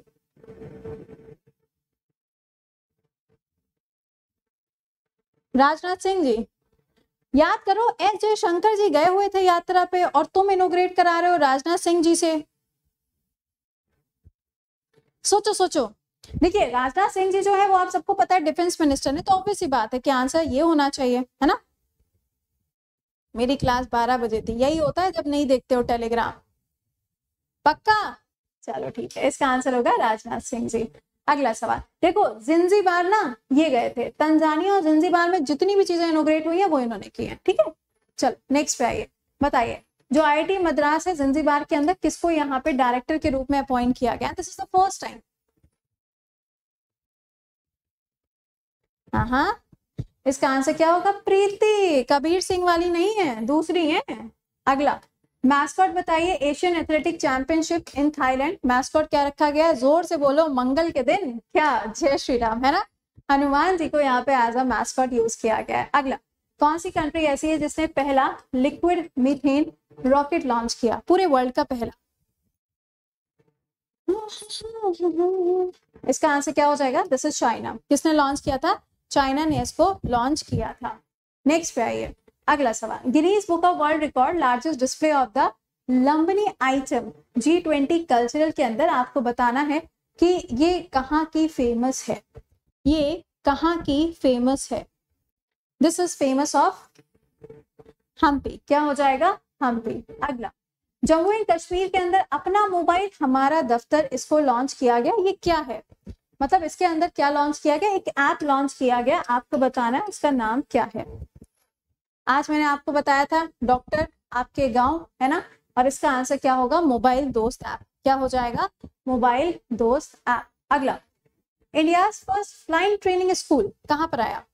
राजनाथ सिंह जी याद करो, एस जयशंकर जी गए हुए थे यात्रा पे और तुम इनोग्रेट करा रहे हो राजनाथ सिंह जी से। सोचो सोचो। देखिए राजनाथ सिंह जी जो है वो आप सबको पता है डिफेंस मिनिस्टर ने, तो ऑब्वियस ही बात है कि आंसर ये होना चाहिए, है ना। मेरी क्लास बारह बजे थी, यही होता है जब नहीं देखते हो टेलीग्राम। पक्का? चलो ठीक है, इसका आंसर होगा राजनाथ सिंह जी। अगला सवाल देखो, जिंजीबार ना ये गए थे, तंजानिया और जिंजीबार में जितनी भी चीजें इनोग्रेट हुई है वो इन्होंने की है, ठीक है। चलो नेक्स्ट पे आइए, बताइए जो आईआईटी मद्रास है जिंजीबार के अंदर किसको यहाँ पे डायरेक्टर के रूप में अपॉइंट किया गया? This is the first time. हाँ, इसका आंसर क्या होगा? प्रीति, कबीर सिंह वाली नहीं है, दूसरी है। अगला, मैस्कॉट बताइए Asian athletic championship in Thailand, mascot क्या रखा गया है? जोर से बोलो, मंगल के दिन। क्या? जय श्री राम, है ना। हनुमान जी को यहाँ पे एज अ मैस्कॉट यूज किया गया है। अगला, कौन सी कंट्री ऐसी है जिसने पहला लिक्विड मीथेन रॉकेट लॉन्च किया? पूरे वर्ल्ड का पहला। इसका आंसर क्या हो जाएगा? This is China. किसने लॉन्च किया था? चाइना ने इसको लॉन्च किया था। नेक्स्ट पे आइए, अगला सवाल, Guinness book of world record largest display of the Lambani item G twenty cultural के अंदर आपको बताना है कि ये कहाँ की फेमस है। ये कहाँ की फेमस है? This is famous of Hampi. क्या हो जाएगा? हम्पी। अगला, जम्मू एंड कश्मीर के अंदर अपना मोबाइल हमारा दफ्तर इसको लॉन्च किया गया, ये क्या है? मतलब इसके अंदर क्या लॉन्च किया गया? एक ऐप लॉन्च किया गया, आपको बताना है इसका नाम क्या है। आज मैंने आपको बताया था डॉक्टर आपके गांव, है ना, और इसका आंसर क्या होगा? मोबाइल दोस्त ऐप। क्या हो जाएगा? मोबाइल दोस्त ऐप। अगला, India first flying training school कहां पर आया?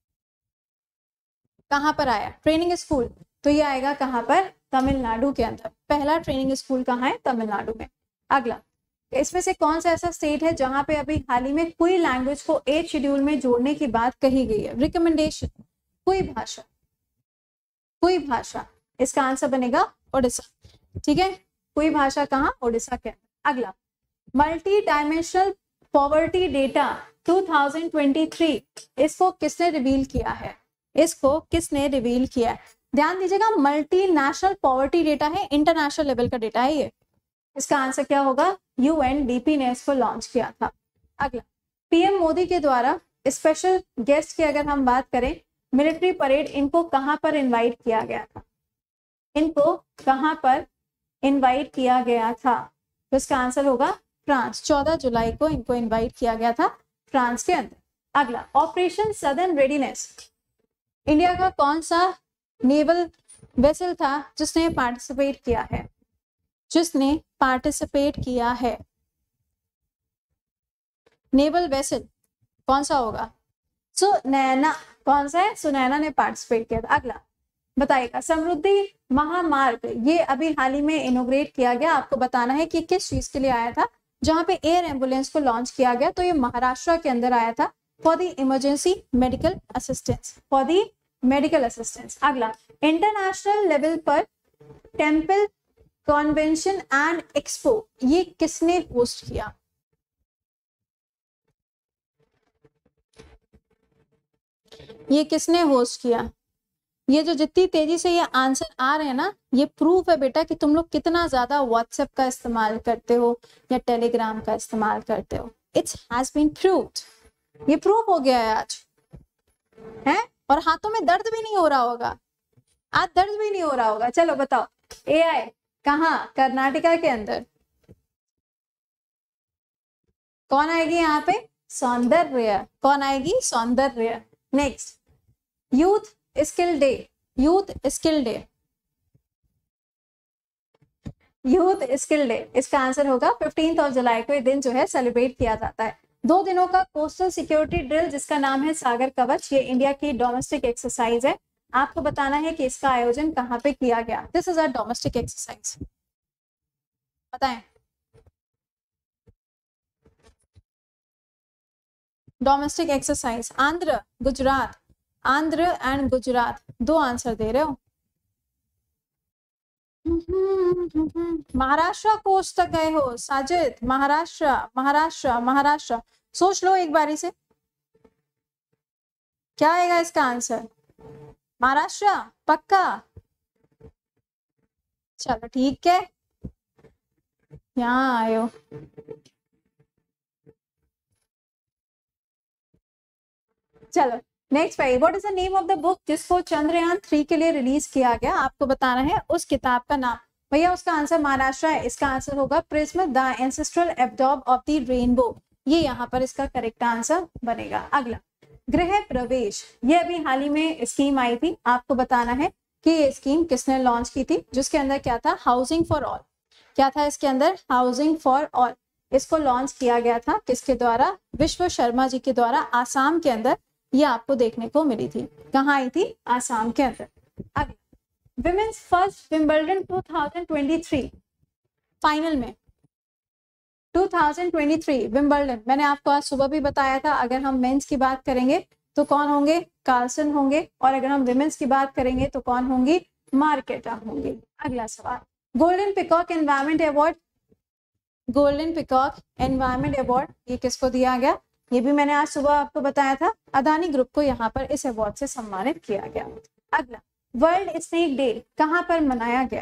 कहां पर आया ट्रेनिंग स्कूल? तो ये आएगा कहां पर? तमिलनाडु के अंदर। पहला ट्रेनिंग स्कूल कहाँ है? तमिलनाडु में। अगला, इसमें से कौन सा ऐसा स्टेट है जहां पे अभी हाल ही में कोई लैंग्वेज को एट शेड्यूल में जोड़ने की बात कही गई है? रिकमेंडेशन, कोई भाषा, कोई भाषा। इसका आंसर बनेगा ओडिशा, ठीक है। कोई भाषा कहाँ? ओडिशा के अंदर। अगला, multi dimensional poverty data two thousand twenty three, इसको किसने रिवील किया है? इसको किसने रिवील किया है? ध्यान दीजिएगा, मल्टी नेशनल पॉवर्टी डेटा है, इंटरनेशनल लेवल का डेटा है ये। इसका आंसर क्या होगा? यूएनडीपी ने इसको लॉन्च किया था। अगला, पीएम मोदी के द्वारा स्पेशल गेस्ट की अगर हम बात करें मिलिट्री परेड, इनको कहां पर इनवाइट किया गया था? इनको कहां पर इनवाइट किया गया था? तो इसका आंसर होगा फ्रांस। चौदह जुलाई को इनको इनवाइट किया गया था फ्रांस के अंदर। अगला, ऑपरेशन सदर्न रेडीनेस, इंडिया का कौन सा नेवल वेसल था जिसने पार्टिसिपेट किया है? जिसने पार्टिसिपेट किया है, नेवल वेसल कौन सा होगा? सुनैना। कौन सा है? सुनैना ने पार्टिसिपेट किया था। अगला बताइएगा, समृद्धि महामार्ग, ये अभी हाल ही में इनोग्रेट किया गया। आपको बताना है कि किस चीज के लिए आया था, जहां पे एयर एम्बुलेंस को लॉन्च किया गया। तो ये महाराष्ट्र के अंदर आया था, for the emergency medical assistance, for the medical assistance. अगला, इंटरनेशनल लेवल पर टेम्पल कॉन्वेंशन एंड एक्सपो, ये किसने होस्ट किया? ये किसने होस्ट किया? ये जो जितनी तेजी से ये आंसर आ रहे हैं ना, ये प्रूफ है बेटा कि तुम लोग कितना ज्यादा व्हाट्सएप का इस्तेमाल करते हो या टेलीग्राम का इस्तेमाल करते हो। इट्स हैज बीन प्रूव्ड, ये प्रूफ हो गया है आज, है? और हाथों में दर्द भी नहीं हो रहा होगा, आज दर्द भी नहीं हो रहा होगा। चलो बताओ, एआई कहाँ? कर्नाटका के अंदर। कौन आएगी यहाँ पे? सौंदर्य। कौन आएगी? सौंदर्य। Next, youth skill day, youth skill day, youth skill day, इसका आंसर होगा फिफ्टींथ ऑफ जुलाई को ये दिन जो है सेलिब्रेट किया जाता है। दो दिनों का कोस्टल सिक्योरिटी ड्रिल जिसका नाम है सागर कवच, ये इंडिया की डोमेस्टिक एक्सरसाइज है। आपको बताना है कि इसका आयोजन कहाँ पे किया गया। This is a domestic exercise, बताएं। Domestic exercise, Andhra, Gujarat, Andhra and Gujarat, दो आंसर दे रहे हो। महाराष्ट्र कोस्ट तक गए हो साजिद, महाराष्ट्र, महाराष्ट्र, महाराष्ट्र। सोच लो एक बारी से, क्या आएगा इसका आंसर? महाराष्ट्र पक्का? चलो ठीक है, यहाँ आयो। चलो नेक्स्ट भाई, what is the name of the book जिसको चंद्रयान थ्री के लिए रिलीज किया गया? आपको बताना है उस किताब का नाम। भैया उसका आंसर महाराष्ट्र है, इसका आंसर होगा prism the ancestral abode of the rainbow, ये यहाँ पर इसका करेक्ट आंसर बनेगा। अगला, गृह प्रवेश, ये अभी हाल ही में स्कीम आई थी। आपको बताना है कि ये स्कीम किसने लॉन्च की थी, जिसके अंदर क्या था? Housing for all. क्या था इसके अंदर? Housing for all. इसको लॉन्च किया गया था किसके द्वारा? विश्व शर्मा जी के द्वारा, आसाम के अंदर ये आपको देखने को मिली थी। कहाँ आई थी? आसाम के अंदर। अगला, women's first Wimbledon two thousand twenty three final में, two thousand twenty three Wimbledon, मैंने आपको आज सुबह भी बताया था। अगर हम मेंस की बात करेंगे तो कौन होंगे? कार्लसन होंगे, और अगर हम विमेन्स की बात करेंगे तो कौन होंगी? मार्केटा होंगी। अगला सवाल, golden peacock environment award, golden peacock environment award ये किसको दिया गया? ये भी मैंने आज सुबह आपको बताया था। अदानी ग्रुप को यहाँ पर इस अवार्ड से सम्मानित किया गया। अगला, वर्ल्ड स्नेक डे कहाँ पर मनाया गया?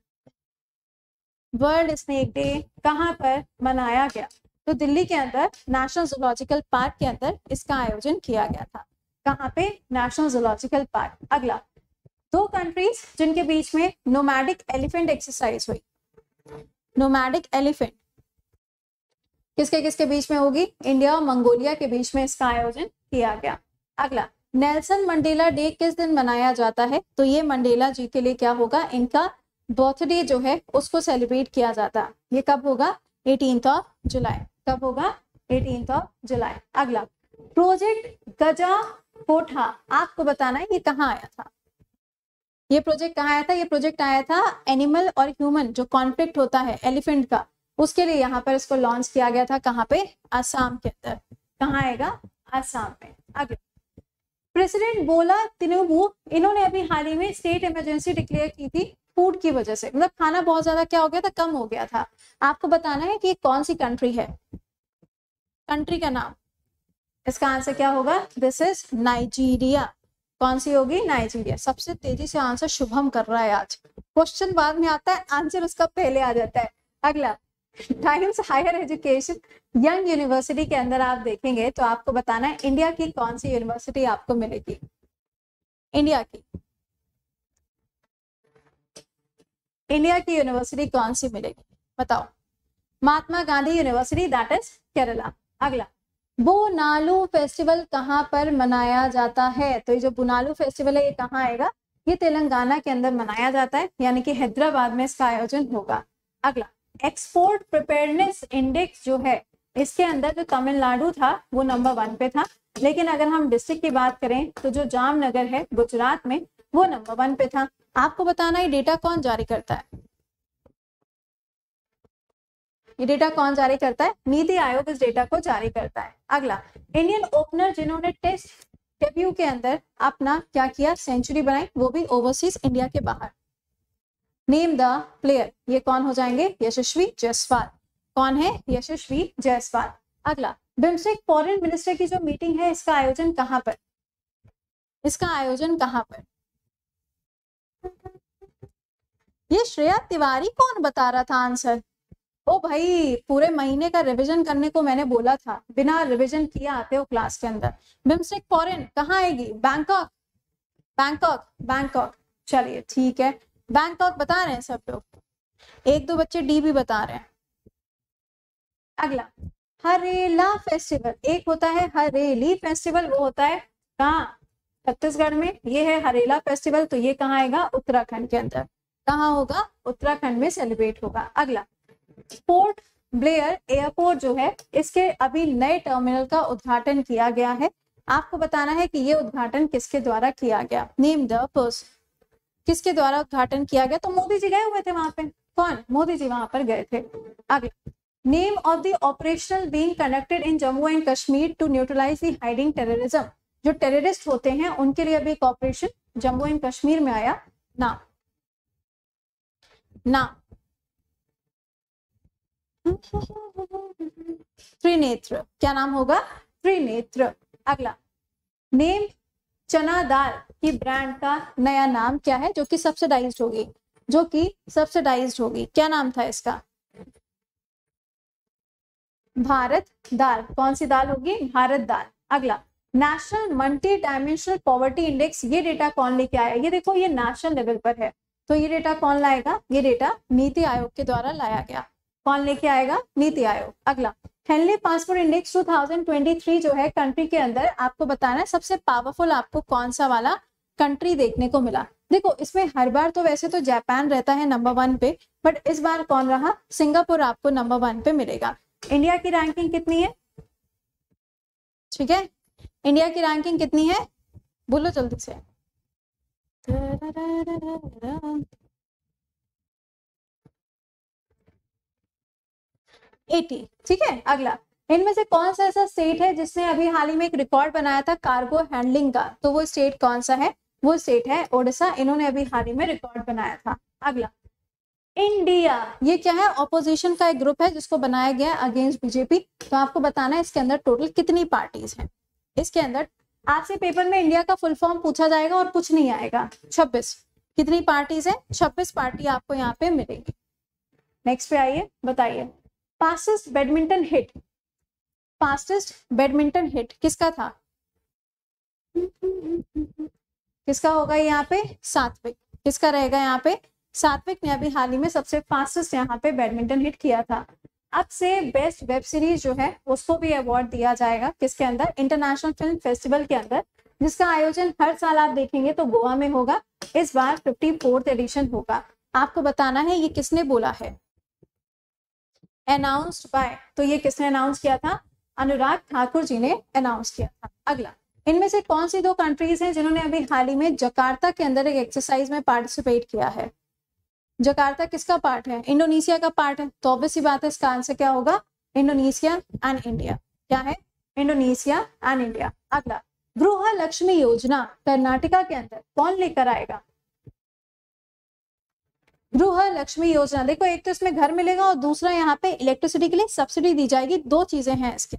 वर्ल्ड स्नेक डे कहाँ पर मनाया गया? तो दिल्ली के अंदर नेशनल जूलॉजिकल पार्क के अंदर इसका आयोजन किया गया था। कहाँ पे? National zoological park. अगला, दो कंट्रीज जिनके बीच में नोमैडिक एलिफेंट एक्सरसाइज हुई, नोमैडिक एलिफेंट किसके किसके बीच में होगी? इंडिया और मंगोलिया के बीच में इसका आयोजन किया गया। अगला, नेल्सन मंडेला डे किस दिन मनाया जाता है? तो ये मंडेला जी के लिए क्या होगा? इनका बर्थडे जो है उसको सेलिब्रेट किया जाता है। ये कब होगा? Eighteenth of July. कब होगा? Eighteenth of July. अगला, प्रोजेक्ट गजा कोठा, आपको बताना है ये कहाँ आया था? ये प्रोजेक्ट कहाँ आया था? ये प्रोजेक्ट आया था एनिमल और ह्यूमन जो कॉन्फ्लिक्ट होता है एलिफेंट का, उसके लिए यहाँ पर इसको लॉन्च किया गया था। कहाँ पे? आसाम के अंदर। कहाँ आएगा? आसाम में। अगला, प्रेसिडेंट बोला तिनुबू, इन्होंने अभी हाल ही में स्टेट इमरजेंसी डिक्लेयर की थी फूड की वजह से, मतलब खाना बहुत ज्यादा क्या हो गया था? कम हो गया था। आपको बताना है कि ये कौन सी कंट्री है, कंट्री का नाम। इसका आंसर क्या होगा? This is Nigeria. कौन सी होगी? नाइजीरिया। सबसे तेजी से आंसर शुभम कर रहा है आज। क्वेश्चन बाद में आता है, आंसर उसका पहले आ जाता है। अगला, Times higher education young university के अंदर आप देखेंगे तो आपको बताना है इंडिया की कौन सी यूनिवर्सिटी आपको मिलेगी। इंडिया की इंडिया की यूनिवर्सिटी कौन सी मिलेगी बताओ? Mahatma Gandhi university, that is Kerala. अगला, बोनालू फेस्टिवल कहाँ पर मनाया जाता है? तो ये जो बोनालू फेस्टिवल है ये कहाँ आएगा? ये तेलंगाना के अंदर मनाया जाता है, यानी कि हैदराबाद में इसका आयोजन होगा। अगला, एक्सपोर्ट प्रिपेयरनेस इंडेक्स जो है इसके अंदर जो तमिलनाडु था वो नंबर वन पे था, लेकिन अगर हम डिस्ट्रिक्ट की बात करें तो जो जामनगर है गुजरात में वो नंबर वन पे था। आपको बताना है डेटा कौन जारी करता है? ये डेटा कौन जारी करता है? नीति आयोग इस डेटा को जारी करता है। अगला, इंडियन ओपनर जिन्होंने टेस्ट डेब्यू के अंदर अपना क्या किया, सेंचुरी बनाई, वो भी ओवरसीज इंडिया के बाहर। नेम द प्लेयर, ये कौन हो जाएंगे? यशस्वी जायसवाल। कौन है? यशस्वी जायसवाल। अगला, बिम्स्टेक फॉरेन मिनिस्टर की जो मीटिंग है इसका आयोजन कहाँ पर? इसका आयोजन कहाँ पर? ये श्रेया तिवारी कौन बता रहा था आंसर? ओ भाई, पूरे महीने का रिवीजन करने को मैंने बोला था, बिना रिवीजन किए आते हो क्लास के अंदर। बिम्स्टेक फॉरेन कहाँ आएगी? Bangkok, Bangkok, Bangkok. चलिए ठीक है, बैंकॉक बता रहे हैं सब लोग, एक दो बच्चे डी भी बता रहे हैं। अगला, हरेला फेस्टिवल, एक होता है हरेली फेस्टिवल, वो होता है कहाँ? छत्तीसगढ़ में। ये है हरेला फेस्टिवल, तो ये कहाँ आएगा? उत्तराखंड के अंदर। कहाँ होगा? उत्तराखंड में सेलिब्रेट होगा। अगला, पोर्ट ब्लेयर एयरपोर्ट जो है इसके अभी नए टर्मिनल का उद्घाटन किया गया है। आपको बताना है कि ये उद्घाटन किसके द्वारा किया गया। नेम द पर्सन, किसके द्वारा उद्घाटन किया गया? तो मोदी जी गए हुए थे वहां पे। कौन? मोदी जी वहां पर गए थे। अगला, name of the operational being conducted in Jammu and Kashmir to neutralise the hiding terrorism, जो टेररिस्ट होते हैं उनके लिए अभी एक ऑपरेशन जम्मू एंड कश्मीर में आया। ना ना त्रिनेत्र, क्या नाम होगा? त्रिनेत्र। अगला, नेम चना दाल की ब्रांड का नया नाम क्या है जो कि सब्सिडाइज्ड होगी, जो कि सब्सिडाइज्ड होगी, क्या नाम था इसका? भारत दाल। कौन सी दाल होगी? भारत दाल। अगला, national multi dimensional poverty index, ये डेटा कौन लेके आया? ये देखो, ये नेशनल लेवल पर है, तो ये डेटा कौन लाएगा? ये डेटा नीति आयोग के द्वारा लाया गया। कौन लेके आएगा? नीति आयोग। अगला, Henley passport index two thousand twenty three जो है कंट्री के अंदर, आपको बताना है सबसे पावरफुल आपको कौन सा वाला कंट्री देखने को मिला। देखो, इसमें हर बार तो वैसे तो जापान रहता है नंबर वन पे, बट इस बार कौन रहा? सिंगापुर आपको नंबर वन पे मिलेगा। इंडिया की रैंकिंग कितनी है? ठीक है, इंडिया की रैंकिंग कितनी है? बोलो जल्दी से। अस्सी। ठीक है। अगला, इनमें से कौन सा ऐसा स्टेट है जिसने अभी हाल ही में एक रिकॉर्ड बनाया था कार्गो हैंडलिंग का? तो वो स्टेट कौन सा है? वो स्टेट है ओडिशा। इन्होंने अभी हाल ही में रिकॉर्ड बनाया था। अगला, इंडिया, ये क्या है? ऑपोजिशन का एक ग्रुप है जिसको बनाया गया अगेंस्ट बीजेपी। तो आपको बताना है इसके अंदर टोटल कितनी पार्टीज हैं। इसके अंदर आपसे पेपर में इंडिया का फुल फॉर्म पूछा जाएगा और कुछ नहीं आएगा। छब्बीस। कितनी पार्टीज है? छब्बीस पार्टी आपको यहाँ पे मिलेगी। नेक्स्ट पे आइए, बताइए। Fastest badminton hit, fastest badminton hit किसका था? किसका होगा यहाँ पे? सात्विक। किसका रहेगा यहाँ पे? सात्विक ने अभी हाल ही में सबसे फास्टेस्ट यहाँ पे बैडमिंटन हिट किया था। अब से बेस्ट वेब सीरीज जो है उसको भी अवार्ड दिया जाएगा। किसके अंदर? इंटरनेशनल फिल्म फेस्टिवल के अंदर, जिसका आयोजन हर साल आप देखेंगे तो गोवा में होगा। इस बार फिफ्टी फोर्थ एडिशन होगा। आपको बताना है ये किसने बोला है? अनाउंस्ड बाय, तो ये किसने अनाउंस किया था? अनुराग ठाकुर जी ने अनाउंस किया था। अगला, इनमें से कौन सी दो कंट्रीज हैं जिन्होंने अभी हाल ही में जकार्ता के अंदर एक एक्सरसाइज में पार्टिसिपेट किया है? जकार्ता किसका पार्ट है? इंडोनेशिया का पार्ट है। तो ऑब्वियस सी बात है, इसका आंसर क्या होगा? Indonesia and India. क्या है? Indonesia and India. अगला, गृह लक्ष्मी योजना कर्नाटका के अंदर कौन लेकर आएगा? गृह लक्ष्मी योजना, देखो एक तो इसमें घर मिलेगा और दूसरा यहाँ पे इलेक्ट्रिसिटी के लिए सब्सिडी दी जाएगी। दो चीजें हैं इसके।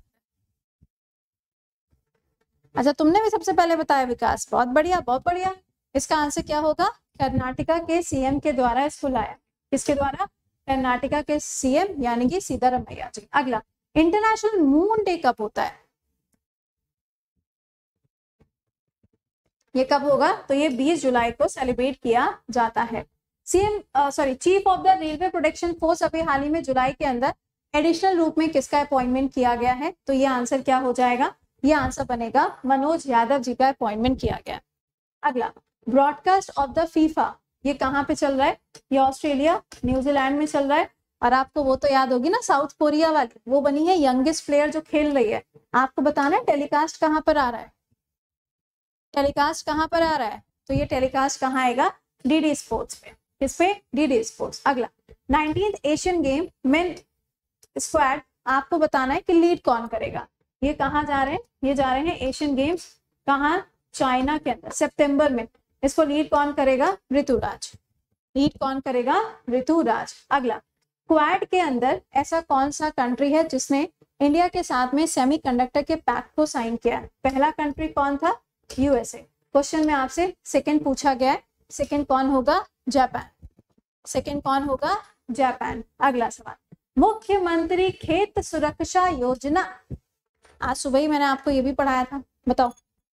अच्छा, तुमने भी सबसे पहले बताया विकास, बहुत बढ़िया बहुत बढ़िया। इसका आंसर क्या होगा? कर्नाटका के सीएम के द्वारा इसको लाया। किसके द्वारा? कर्नाटका के सीएम यानी कि सिद्धारमैया जी। अगला, इंटरनेशनल मून डे कब होता है? ये कब होगा? तो ये बीस जुलाई को सेलिब्रेट किया जाता है। CM sorry chief of the railway protection force अभी हाल ही में जुलाई के अंदर एडिशनल रूप में किसका अपॉइंटमेंट किया गया है? तो ये आंसर क्या हो जाएगा? ये आंसर बनेगा मनोज यादव जी का अपॉइंटमेंट किया गया। अगला, ब्रॉडकास्ट ऑफ द फीफा, ये कहाँ पे चल रहा है? ये ऑस्ट्रेलिया न्यूजीलैंड में चल रहा है। और आपको वो तो याद होगी ना, साउथ कोरिया वाली, वो बनी है यंगेस्ट प्लेयर जो खेल रही है। आपको बताना है टेलीकास्ट कहाँ पर आ रहा है, टेलीकास्ट कहाँ पर आ रहा है? तो ये टेलीकास्ट कहाँ आएगा? डीडी स्पोर्ट्स पे। किस पे? DD sports. अगला, nineteenth Asian game men squad, आपको बताना है कि लीड कौन करेगा। ये कहाँ जा रहे हैं? ये जा रहे हैं एशियन गेम्स, कहाँ? चाइना के अंदर, सितंबर में। इसको लीड कौन करेगा? ऋतुराज। लीड कौन करेगा? ऋतुराज। अगला, क्वाड के अंदर ऐसा कौन सा कंट्री है जिसने इंडिया के साथ में सेमीकंडक्टर के पैक्ट को साइन किया? पहला कंट्री कौन था? यूएसए। क्वेश्चन में आपसे सेकंड पूछा गया है, सेकंड कौन होगा? जापान। सेकंड कौन होगा? जापान। अगला सवाल, मुख्यमंत्री खेत सुरक्षा योजना, आज सुबह ही मैंने आपको ये भी पढ़ाया था, बताओ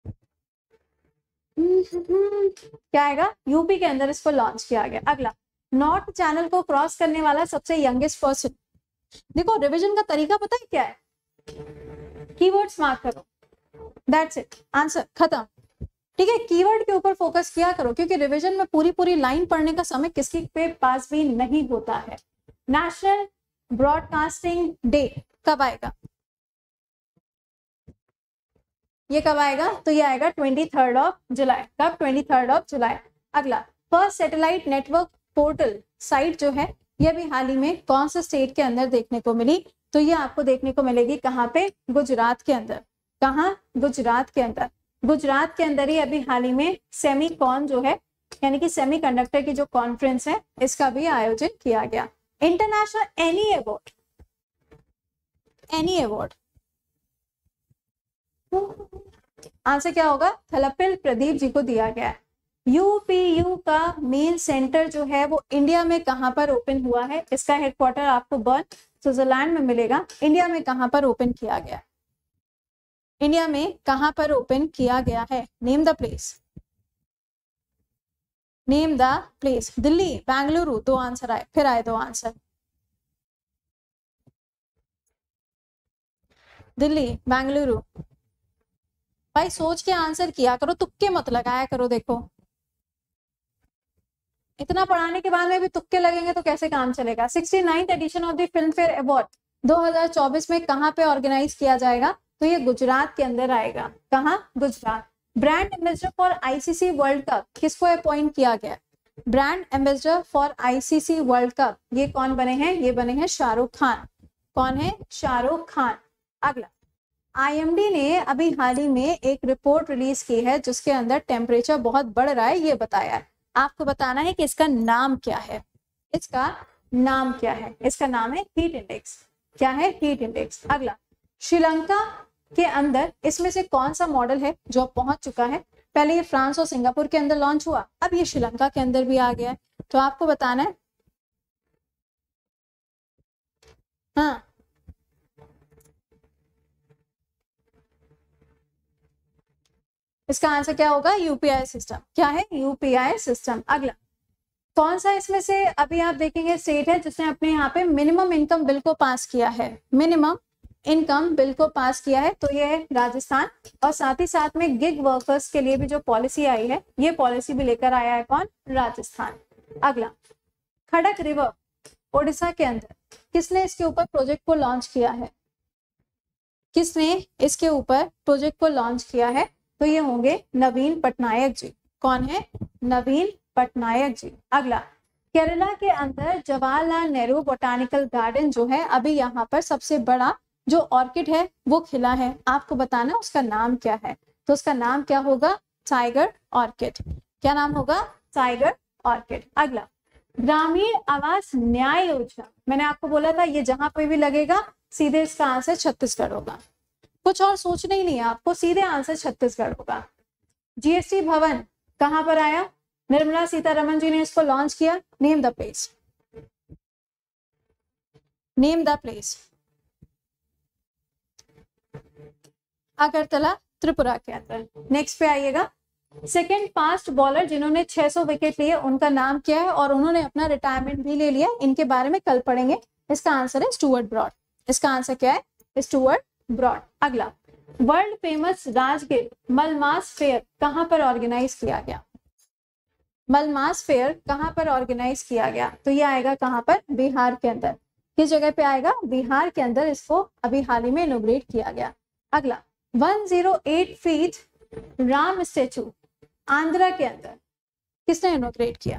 क्या आएगा? यूपी के अंदर इसको लॉन्च किया गया। अगला, नॉर्थ चैनल को क्रॉस करने वाला सबसे यंगेस्ट पर्सन। देखो रिवीजन का तरीका पता है क्या है? कीवर्ड्स मार्क करो, दैट्स इट, आंसर खत्म। ठीक है, कीवर्ड के ऊपर फोकस किया करो, क्योंकि रिवीजन में पूरी पूरी लाइन पढ़ने का समय किसी के पास भी नहीं होता है। नेशनल ब्रॉडकास्टिंग डे कब आएगा? ये कब आएगा? तो ये आएगा ट्वेंटी थर्ड ऑफ जुलाई। कब? Twenty third of July. अगला, first satellite network portal site जो है, ये भी हाल ही में कौन से स्टेट के अंदर देखने को मिली? तो ये आपको देखने को मिलेगी कहाँ पे? गुजरात के अंदर। कहाँ? गुजरात के अंदर। गुजरात के अंदर ही अभी हाल ही में सेमीकॉन जो है, यानी कि सेमीकंडक्टर की जो कॉन्फ्रेंस है, इसका भी आयोजन किया गया। International Annie award, Annie award, answer क्या होगा? थलपिल प्रदीप जी को दिया गया है। यूपीयू का मेन सेंटर जो है वो इंडिया में कहां पर ओपन हुआ है? इसका हेडक्वार्टर आपको बर्न स्विट्जरलैंड में मिलेगा। इंडिया में कहां पर ओपन किया गया? इंडिया में कहां पर ओपन किया गया है? Name the place, name the place. Delhi, Bengaluru, दो आंसर आए, फिर आए दो आंसर। दिल्ली, बेंगलुरु। भाई सोच के आंसर किया करो, तुक्के मत लगाया करो। देखो इतना पढ़ाने के बाद में भी तुक्के लगेंगे तो कैसे काम चलेगा। Sixty ninth edition of the Filmfare award दो हज़ार चौबीस में कहां पे ऑर्गेनाइज किया जाएगा? तो ये गुजरात के अंदर आएगा। कहां? Gujarat. Brand ambassador for ICC world cup किसको अपॉइंट किया गया? Brand ambassador for ICC world cup, ये कौन बने हैं? ये बने हैं शाहरुख खान। कौन है? शाहरुख खान। अगला, आईएमडी ने अभी हाल ही में एक रिपोर्ट रिलीज की है जिसके अंदर टेम्परेचर बहुत बढ़ रहा है, ये बताया है। आपको बताना है कि इसका नाम क्या है। इसका नाम क्या है? इसका नाम है हीट इंडेक्स। क्या है? Heat index. अगला, श्रीलंका के अंदर इसमें से कौन सा मॉडल है जो पहुंच चुका है? पहले ये फ्रांस और सिंगापुर के अंदर लॉन्च हुआ, अब ये श्रीलंका के अंदर भी आ गया है। तो आपको बताना है, हाँ इसका आंसर क्या होगा? UPI system. क्या है? UPI system. अगला, कौन सा इसमें से अभी आप देखेंगे स्टेट है जिसने अपने यहाँ पे मिनिमम इनकम बिल को पास किया है? मिनिमम इनकम बिल को पास किया है, तो ये है राजस्थान। और साथ ही साथ में गिग वर्कर्स के लिए भी जो पॉलिसी आई है, ये पॉलिसी भी लेकर आया है कौन? राजस्थान। अगला, खड़क रिवर ओडिशा के अंदर किसने इसके ऊपर प्रोजेक्ट को लॉन्च किया है? किसने इसके ऊपर प्रोजेक्ट को लॉन्च किया है? तो ये होंगे नवीन पटनायक जी। कौन है? नवीन पटनायक जी। अगला, केरला के अंदर जवाहरलाल नेहरू बोटानिकल गार्डन जो है, अभी यहाँ पर सबसे बड़ा जो ऑर्किड है वो खिला है। आपको बताना उसका नाम क्या है? तो उसका नाम क्या होगा? Tiger orchid. क्या नाम होगा? Tiger orchid. अगला, ग्रामीण आवास न्याय योजना, मैंने आपको बोला था ये जहां पे भी लगेगा सीधे इसका आंसर छत्तीसगढ़ होगा। कुछ और सोचना ही नहीं है आपको, सीधे आंसर छत्तीसगढ़ होगा। जीएसटी भवन कहां पर आया? निर्मला सीतारमन जी ने इसको लॉन्च किया। Name the place, name the place. Agartala, Tripura के अंदर। नेक्स्ट पे आइएगा, सेकंड फास्ट बॉलर जिन्होंने छह सौ विकेट लिए उनका नाम क्या है और उन्होंने अपना रिटायरमेंट भी ले लिया, इनके बारे में कल पढ़ेंगे। इसका आंसर है स्टुअर्ट ब्रॉड। इसका आंसर क्या है? Stuart Broad. अगला, world famous Rajgir Malmas fair कहां पर ऑर्गेनाइज किया गया? मलमास फेयर कहां पर ऑर्गेनाइज किया गया? तो ये आएगा कहां पर? बिहार के अंदर। किस जगह पे आएगा? बिहार के अंदर इसको अभी हाल ही में इनोग्रेट किया गया। अगला, एक सौ आठ फीट राम स्टेचू आंध्रा के अंदर किसने इनोग्रेट किया?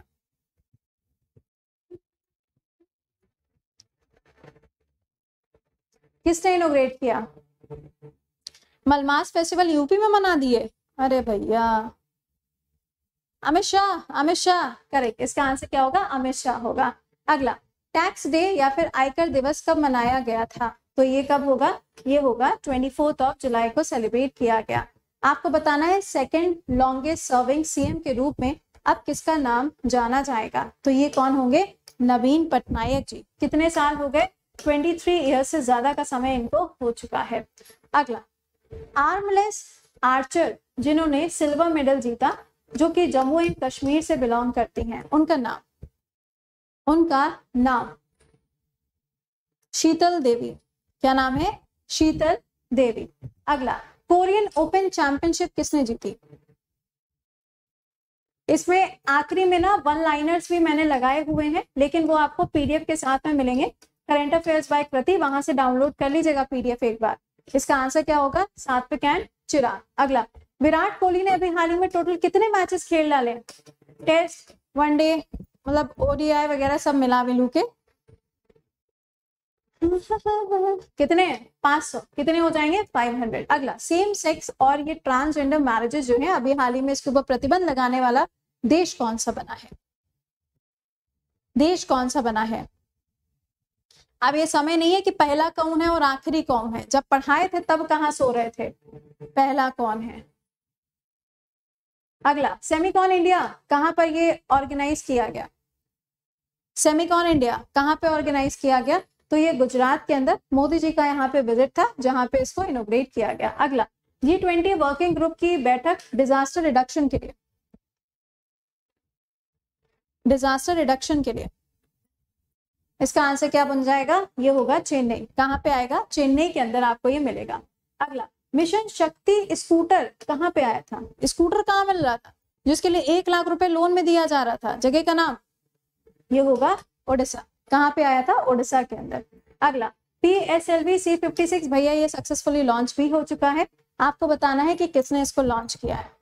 किसने इनोग्रेट किया? मलमास फेस्टिवल यूपी में मना दिए? अरे भैया, अमित शाह। अमित शाह करेक्ट। इसका आंसर क्या होगा? अमित शाह होगा। अगला, टैक्स डे या फिर आयकर दिवस कब मनाया गया था? तो ये कब होगा? ये होगा चौबीस ऑफ जुलाई को सेलिब्रेट किया गया। आपको बताना है सेकंड लॉन्गेस्ट सर्विंग सीएम के रूप में अब किसका नाम जाना जाएगा? तो ये कौन होंगे? नवीन पटनायक जी। कितने साल हो गए? तेईस ईयर से ज्यादा का समय इनको हो चुका है। अगला, आर्मलेस आर्चर जिन्होंने सिल्वर मेडल जीता, जो कि जम्मू एंड कश्मीर से बिलोंग करती हैं, उनका नाम? उनका नाम शीतल देवी। क्या नाम है? शीतल देवी। अगला, कोरियन ओपन चैंपियनशिप किसने जीती? इसमें आखिरी में ना वन लाइनर्स भी मैंने लगाए हुए हैं, लेकिन वो आपको पीडीएफ के साथ में मिलेंगे। करंट अफेयर्स बाय कृति, वहां से डाउनलोड कर लीजिएगा पीडीएफ एक बार। इसका आंसर क्या होगा? सात्विक एंड चिराग। अगला, विराट कोहली ने अभी हाल ही में टोटल कितने मैचेस खेल डाले? टेस्ट, वनडे, मतलब ओडीआई वगैरह सब मिला मिलू के कितने? पाँच सौ। कितने हो जाएंगे? पाँच सौ। अगला, सेम सेक्स और ये ट्रांसजेंडर मैरिजेस जो है अभी हाल ही में इसके ऊपर प्रतिबंध लगाने वाला देश कौन सा बना है? देश कौन सा बना है? अब ये समय नहीं है कि पहला कौन है और आखिरी कौन है। जब पढ़ाए थे तब कहाँ सो रहे थे? पहला कौन है? अगला, सेमिकॉन इंडिया कहां पर ये ऑर्गेनाइज किया गया? सेमिकॉन इंडिया कहां पे ऑर्गेनाइज किया गया? तो ये गुजरात के अंदर मोदी जी का यहाँ पे विजिट था, जहां पे इसको इनोग्रेट किया गया। अगला, जी ट्वेंटी वर्किंग ग्रुप की बैठक डिजास्टर रिडक्शन के लिए डिजास्टर रिडक्शन के लिए इसका आंसर क्या बन जाएगा? ये होगा चेन्नई। कहां पे आएगा? चेन्नई के अंदर आपको ये मिलेगा। अगला, मिशन शक्ति स्कूटर कहां पे आया था? स्कूटर कहां मिल रहा था जिसके लिए एक लाख रुपए लोन में दिया जा रहा था? जगह का नाम? ये होगा ओडिशा। कहां पे आया था? ओडिशा के अंदर। अगला, P S L V C fifty six भैया ये सक्सेसफुली लॉन्च भी हो चुका है। आपको बताना है कि किसने इसको लॉन्च किया है।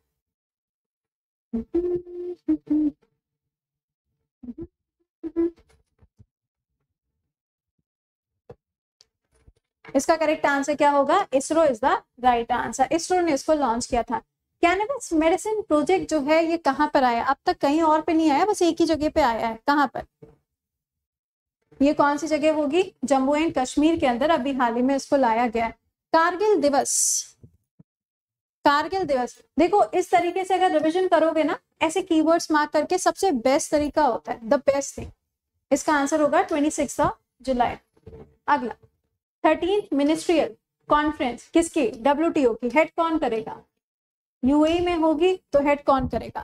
इसका करेक्ट आंसर क्या होगा? ISRO is the right answer. ISRO ने इसको लॉन्च किया था। कैनबिस मेडिसिन प्रोजेक्ट जो है ये कहां पर आया? अब तक कहीं और पे नहीं आया, बस एक ही जगह पे आया है। कहां पर? ये कौन सी जगह होगी? जम्मू एंड कश्मीर के अंदर अभी हाल ही में इसको लाया गया है। कारगिल दिवस। कारगिल दिवस देखो, इस तरीके से अगर रिविजन करोगे ना, ऐसे कीवर्ड्स मार्क करके, सबसे बेस्ट तरीका होता है, द बेस्ट थिंग। इसका आंसर होगा छब्बीस ऑफ जुलाई। अगला, थर्टीन्थ मिनिस्ट्रियल कॉन्फ्रेंस किसकी? डब्ल्यूटीओ की। हेड कौन करेगा? यूएई में होगी तो हेड कौन करेगा?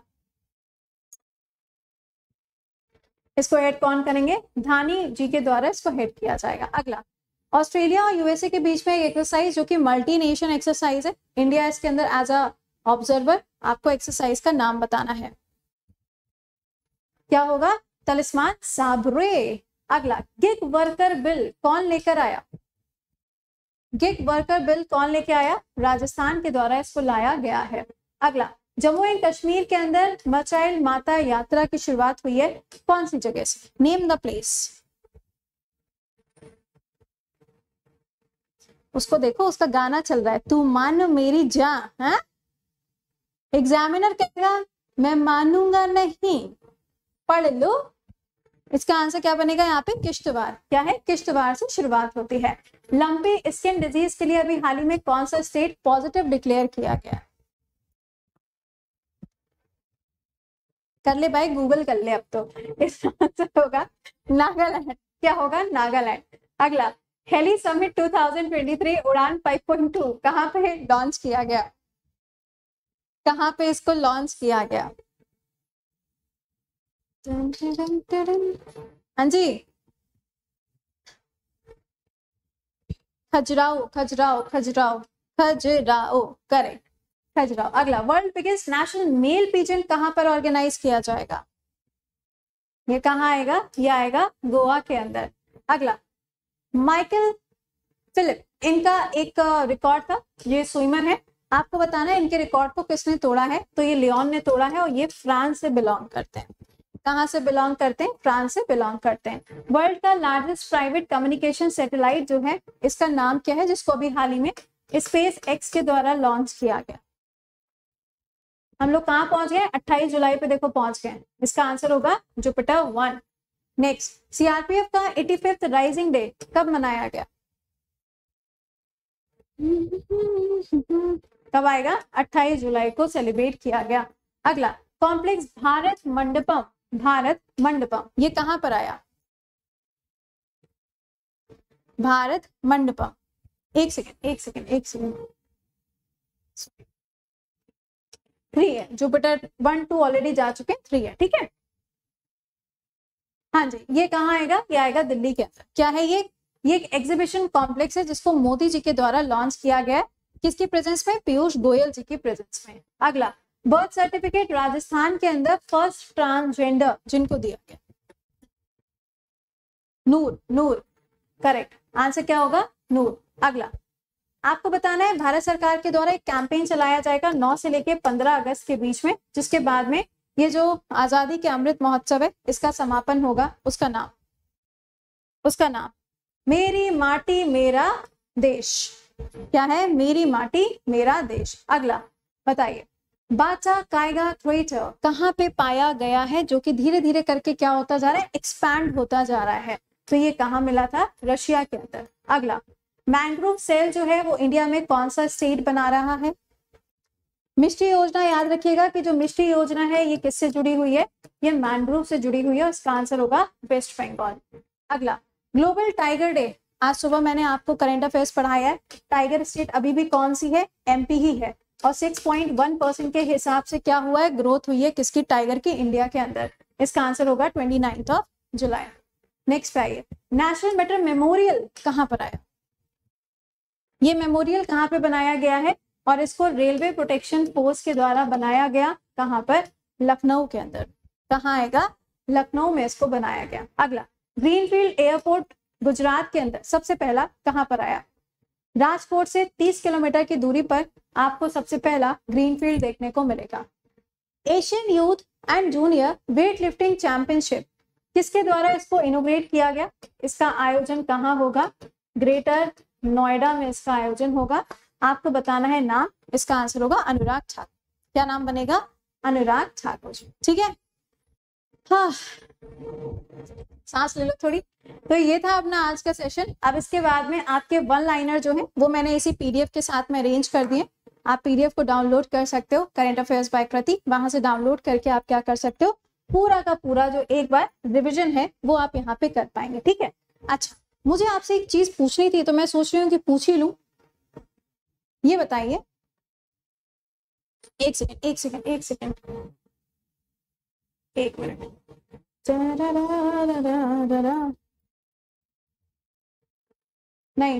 इसको हेड कौन करेंगे? धानी जी के द्वारा इसको हेड किया जाएगा। अगला, ऑस्ट्रेलिया और यूएसए के बीच में एक एक्सरसाइज जो कि मल्टी नेशन एक्सरसाइज है, इंडिया इसके अंदर एज अ ऑब्जर्वर, आपको एक्सरसाइज का नाम बताना है। क्या होगा? तलिस्मान साबरे। अगला, गिग वर्कर बिल कौन लेकर आया? गिग वर्कर बिल कौन लेके आया? राजस्थान के द्वारा इसको लाया गया है। अगला, जम्मू एंड कश्मीर के अंदर मचाइल माता यात्रा की शुरुआत हुई है कौन सी जगह से? Name the place. उसको देखो, उसका गाना चल रहा है, तू मान मेरी जान। हाँ, एग्जामिनर कहेगा मैं मानूंगा नहीं, पढ़ लो। इसका आंसर क्या बनेगा यहाँ पे? किश्तवाड़। क्या है? किश्तवाड़ से शुरुआत होती है। लंपी स्किन डिजीज के लिए अभी हाल ही में कौन सा स्टेट पॉजिटिव डिक्लेयर किया गया? कर ले भाई, गूगल कर ले अब तो। इसका आंसर होगा नागालैंड। क्या होगा? नागालैंड। अगला, Heli summit two thousand twenty three Udan five point two कहां पे लॉन्च किया गया? कहाँ पे इसको लॉन्च किया गया? हाँ जी, खजुराहो खजुराहो खजुराहो खजुराहो, करेक्ट, खजुराहो। अगला, world biggest national male pigeon कहाँ पर ऑर्गेनाइज किया जाएगा? ये कहाँ आएगा? ये आएगा गोवा के अंदर। अगला, माइकल फिलिप, इनका एक रिकॉर्ड था, ये स्विमर है, आपको बताना है इनके रिकॉर्ड को किसने तोड़ा है। तो ये लियोन ने तोड़ा है और ये फ्रांस से बिलोंग करते हैं। कहाँ से बिलोंग करते हैं? फ्रांस से बिलोंग करते हैं। वर्ल्ड का लार्जेस्ट प्राइवेट कम्युनिकेशन सैटेलाइट जो है, इसका नाम क्या है, जिसको अभी हाल ही में स्पेस एक्स के द्वारा लॉन्च किया गया? हम लोग कहाँ पहुंच गए? अट्ठाईस जुलाई पे देखो पहुंच गए। इसका आंसर होगा जुपिटर वन। नेक्स्ट, सीआरपीएफ का एटी फिफ्थ राइजिंग डे कब मनाया गया? कब आएगा? अट्ठाईस जुलाई को सेलिब्रेट किया गया। अगला, कॉम्प्लेक्स भारत मंडपम, भारत मंडपम ये कहां पर आया? भारत मंडपम, एक सेकेंड एक सेकेंड एक सेकेंड थ्री है, जुपिटर वन टू ऑलरेडी जा चुके, थ्री है, ठीक है। हाँ जी, ये कहाँ आएगा? ये आएगा दिल्ली के अंदर। क्या है ये? ये एक एग्जीबिशन कॉम्प्लेक्स है जिसको मोदी जी के द्वारा लॉन्च किया गया है। किसकी प्रेजेंस में? पीयूष गोयल जी की प्रेजेंस में। अगला, बर्थ सर्टिफिकेट राजस्थान के अंदर फर्स्ट ट्रांसजेंडर जिनको दिया गया? नूर, नूर, करेक्ट, आंसर क्या होगा? नूर। अगला, आपको बताना है भारत सरकार के द्वारा एक कैंपेन चलाया जाएगा नौ से लेके पंद्रह अगस्त के बीच में, जिसके बाद में ये जो आजादी के अमृत महोत्सव है इसका समापन होगा। उसका नाम, उसका नाम मेरी माटी मेरा देश। क्या है? मेरी माटी मेरा देश। अगला बताइए, बाचा कायगा क्रेटर कहाँ पे पाया गया है, जो कि धीरे धीरे करके क्या होता जा रहा है? एक्सपैंड होता जा रहा है। तो ये कहाँ मिला था? रशिया के अंदर। अगला, मैंग्रोव सेल जो है वो इंडिया में कौन सा स्टेट बना रहा है? मिष्टी योजना, याद रखिएगा कि जो मिष्टी योजना है ये किससे जुड़ी हुई है? ये मैंग्रोव से जुड़ी हुई है। इसका आंसर होगा वेस्ट बंगाल। अगला, ग्लोबल टाइगर डे, आज सुबह मैंने आपको करंट अफेयर्स पढ़ाया है। टाइगर स्टेट अभी भी कौन सी है? एमपी ही है। और सिक्स पॉइंट वन परसेंट के हिसाब से क्या हुआ है? ग्रोथ हुई है किसकी? टाइगर की, इंडिया के अंदर। इसका आंसर होगा twenty ninth of July. Next आइए, नेशनल मेटर मेमोरियल कहाँ पर आया? ये मेमोरियल कहाँ पे बनाया गया है? और इसको रेलवे प्रोटेक्शन फोर्स के द्वारा बनाया गया। कहाँ पर? लखनऊ के अंदर। कहाँ आएगा? लखनऊ में इसको बनाया गया। अगला, ग्रीनफील्ड एयरपोर्ट गुजरात के अंदर सबसे पहला कहाँ पर आया? राजकोट से तीस किलोमीटर की दूरी पर आपको सबसे पहला ग्रीनफील्ड देखने को मिलेगा। Asian youth and junior weightlifting championship किसके द्वारा इसको इनोग्रेट किया गया? इसका आयोजन कहाँ होगा? ग्रेटर नोएडा में इसका आयोजन होगा। आपको बताना है नाम। इसका आंसर होगा अनुराग ठाकुर। क्या नाम बनेगा? अनुराग ठाकुर, ठीक है। हाँ, सांस ले लो थोड़ी। तो ये था अपना आज का सेशन। अब इसके बाद में आपके वन लाइनर जो है वो मैंने इसी पीडीएफ के साथ में अरेंज कर दिए। आप पीडीएफ को डाउनलोड कर सकते हो, करंट अफेयर्स बाय कृति, वहां से डाउनलोड करके आप क्या कर सकते हो? पूरा का पूरा जो एक बार रिविजन है वो आप यहाँ पे कर पाएंगे, ठीक है। अच्छा, मुझे आपसे एक चीज पूछनी थी तो मैं सोच रही हूँ कि पूछ ही लूं। ये बताइए, एक सेकेंड एक सेकेंड एक सेकेंड एक मिनट। नहीं,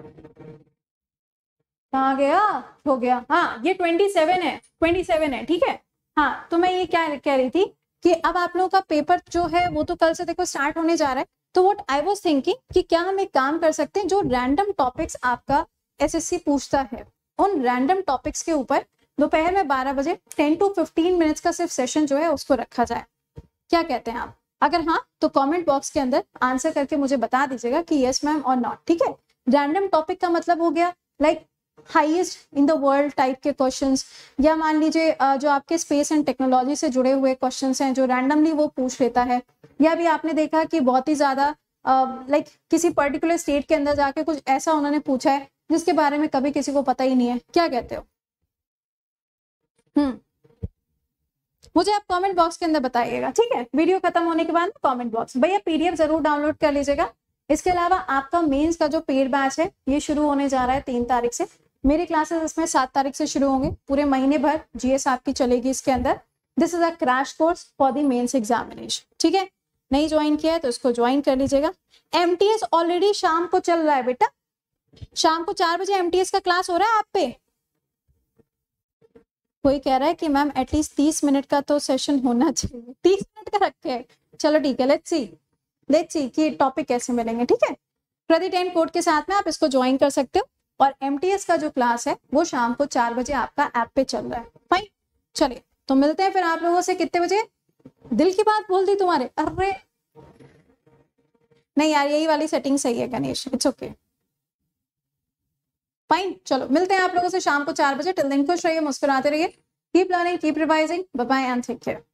कहाँ गया? हो गया। हाँ, ये ट्वेंटी सेवन है, ट्वेंटी सेवन है, ठीक है। हाँ, तो मैं ये क्या कह रही थी कि अब आप लोगों का पेपर जो है वो तो कल से देखो स्टार्ट होने जा रहा है। तो व्हाट आई वाज थिंकिंग कि क्या हम एक काम कर सकते हैं, जो रैंडम टॉपिक्स आपका एसएससी पूछता है उन रैंडम टॉपिक्स के ऊपर दोपहर में बारह बजे टेन टू फिफ्टीन मिनट्स का सिर्फ सेशन जो है उसको रखा जाए। क्या कहते हैं आप? अगर हाँ तो कमेंट बॉक्स के अंदर आंसर करके मुझे बता दीजिएगा कि यस मैम और नॉट, ठीक है। रैंडम टॉपिक का मतलब हो गया like highest in the world type के क्वेश्चंस, या मान लीजिए जो आपके स्पेस एंड टेक्नोलॉजी से जुड़े हुए क्वेश्चंस हैं जो रैंडमली वो पूछ लेता है। या भी आपने देखा कि बहुत ही ज्यादा लाइक uh, किसी पर्टिकुलर स्टेट के अंदर जाके कुछ ऐसा उन्होंने पूछा है जिसके बारे में कभी किसी को पता ही नहीं है। क्या कहते हो? हम्म मुझे आप कमेंट बॉक्स के अंदर बताइएगा, ठीक है। वीडियो खत्म होने के बाद कमेंट बॉक्स, भैया पीडीएफ जरूर डाउनलोड कर लीजिएगा। इसके अलावा आपका मेंस का जो पेड बैच है ये शुरू होने जा रहा है तीन तारीख से। मेरी क्लासेस इसमें सात तारीख से शुरू होंगे, पूरे महीने भर जीएस आपकी चलेगी इसके अंदर। This is a crash course for the mains examination, ठीक है। नहीं ज्वाइन किया है तो इसको ज्वाइन कर लीजिएगा। एमटीएस ऑलरेडी शाम को चल रहा है बेटा, शाम को चार बजे एमटीएस का क्लास हो रहा है आप पे। कोई कह रहा है कि मैम एटलीस्ट तीस मिनट का तो सेशन होना चाहिए, तीस मिनट का रखे हैं। चलो ठीक है, लेट्स सी लेट्स सी कि टॉपिक कैसे मिलेंगे, ठीक है। प्रति टेन कोड के साथ में आप इसको ज्वाइन कर सकते हो। और एमटीएस का जो क्लास है वो शाम को चार बजे आपका ऐप पे चल रहा है। फाइन, चलिए तो मिलते हैं फिर आप लोगों से कितने बजे। दिल की बात बोल दी तुम्हारे, अरे नहीं यार यही वाली सेटिंग सही है गणेश, इट्स ओके फाइन। चलो मिलते हैं आप लोगों से शाम को चार बजे। टिल देन खुश रहिए, मुस्कुराते रहिए, keep learning, keep revising, bye bye and take care.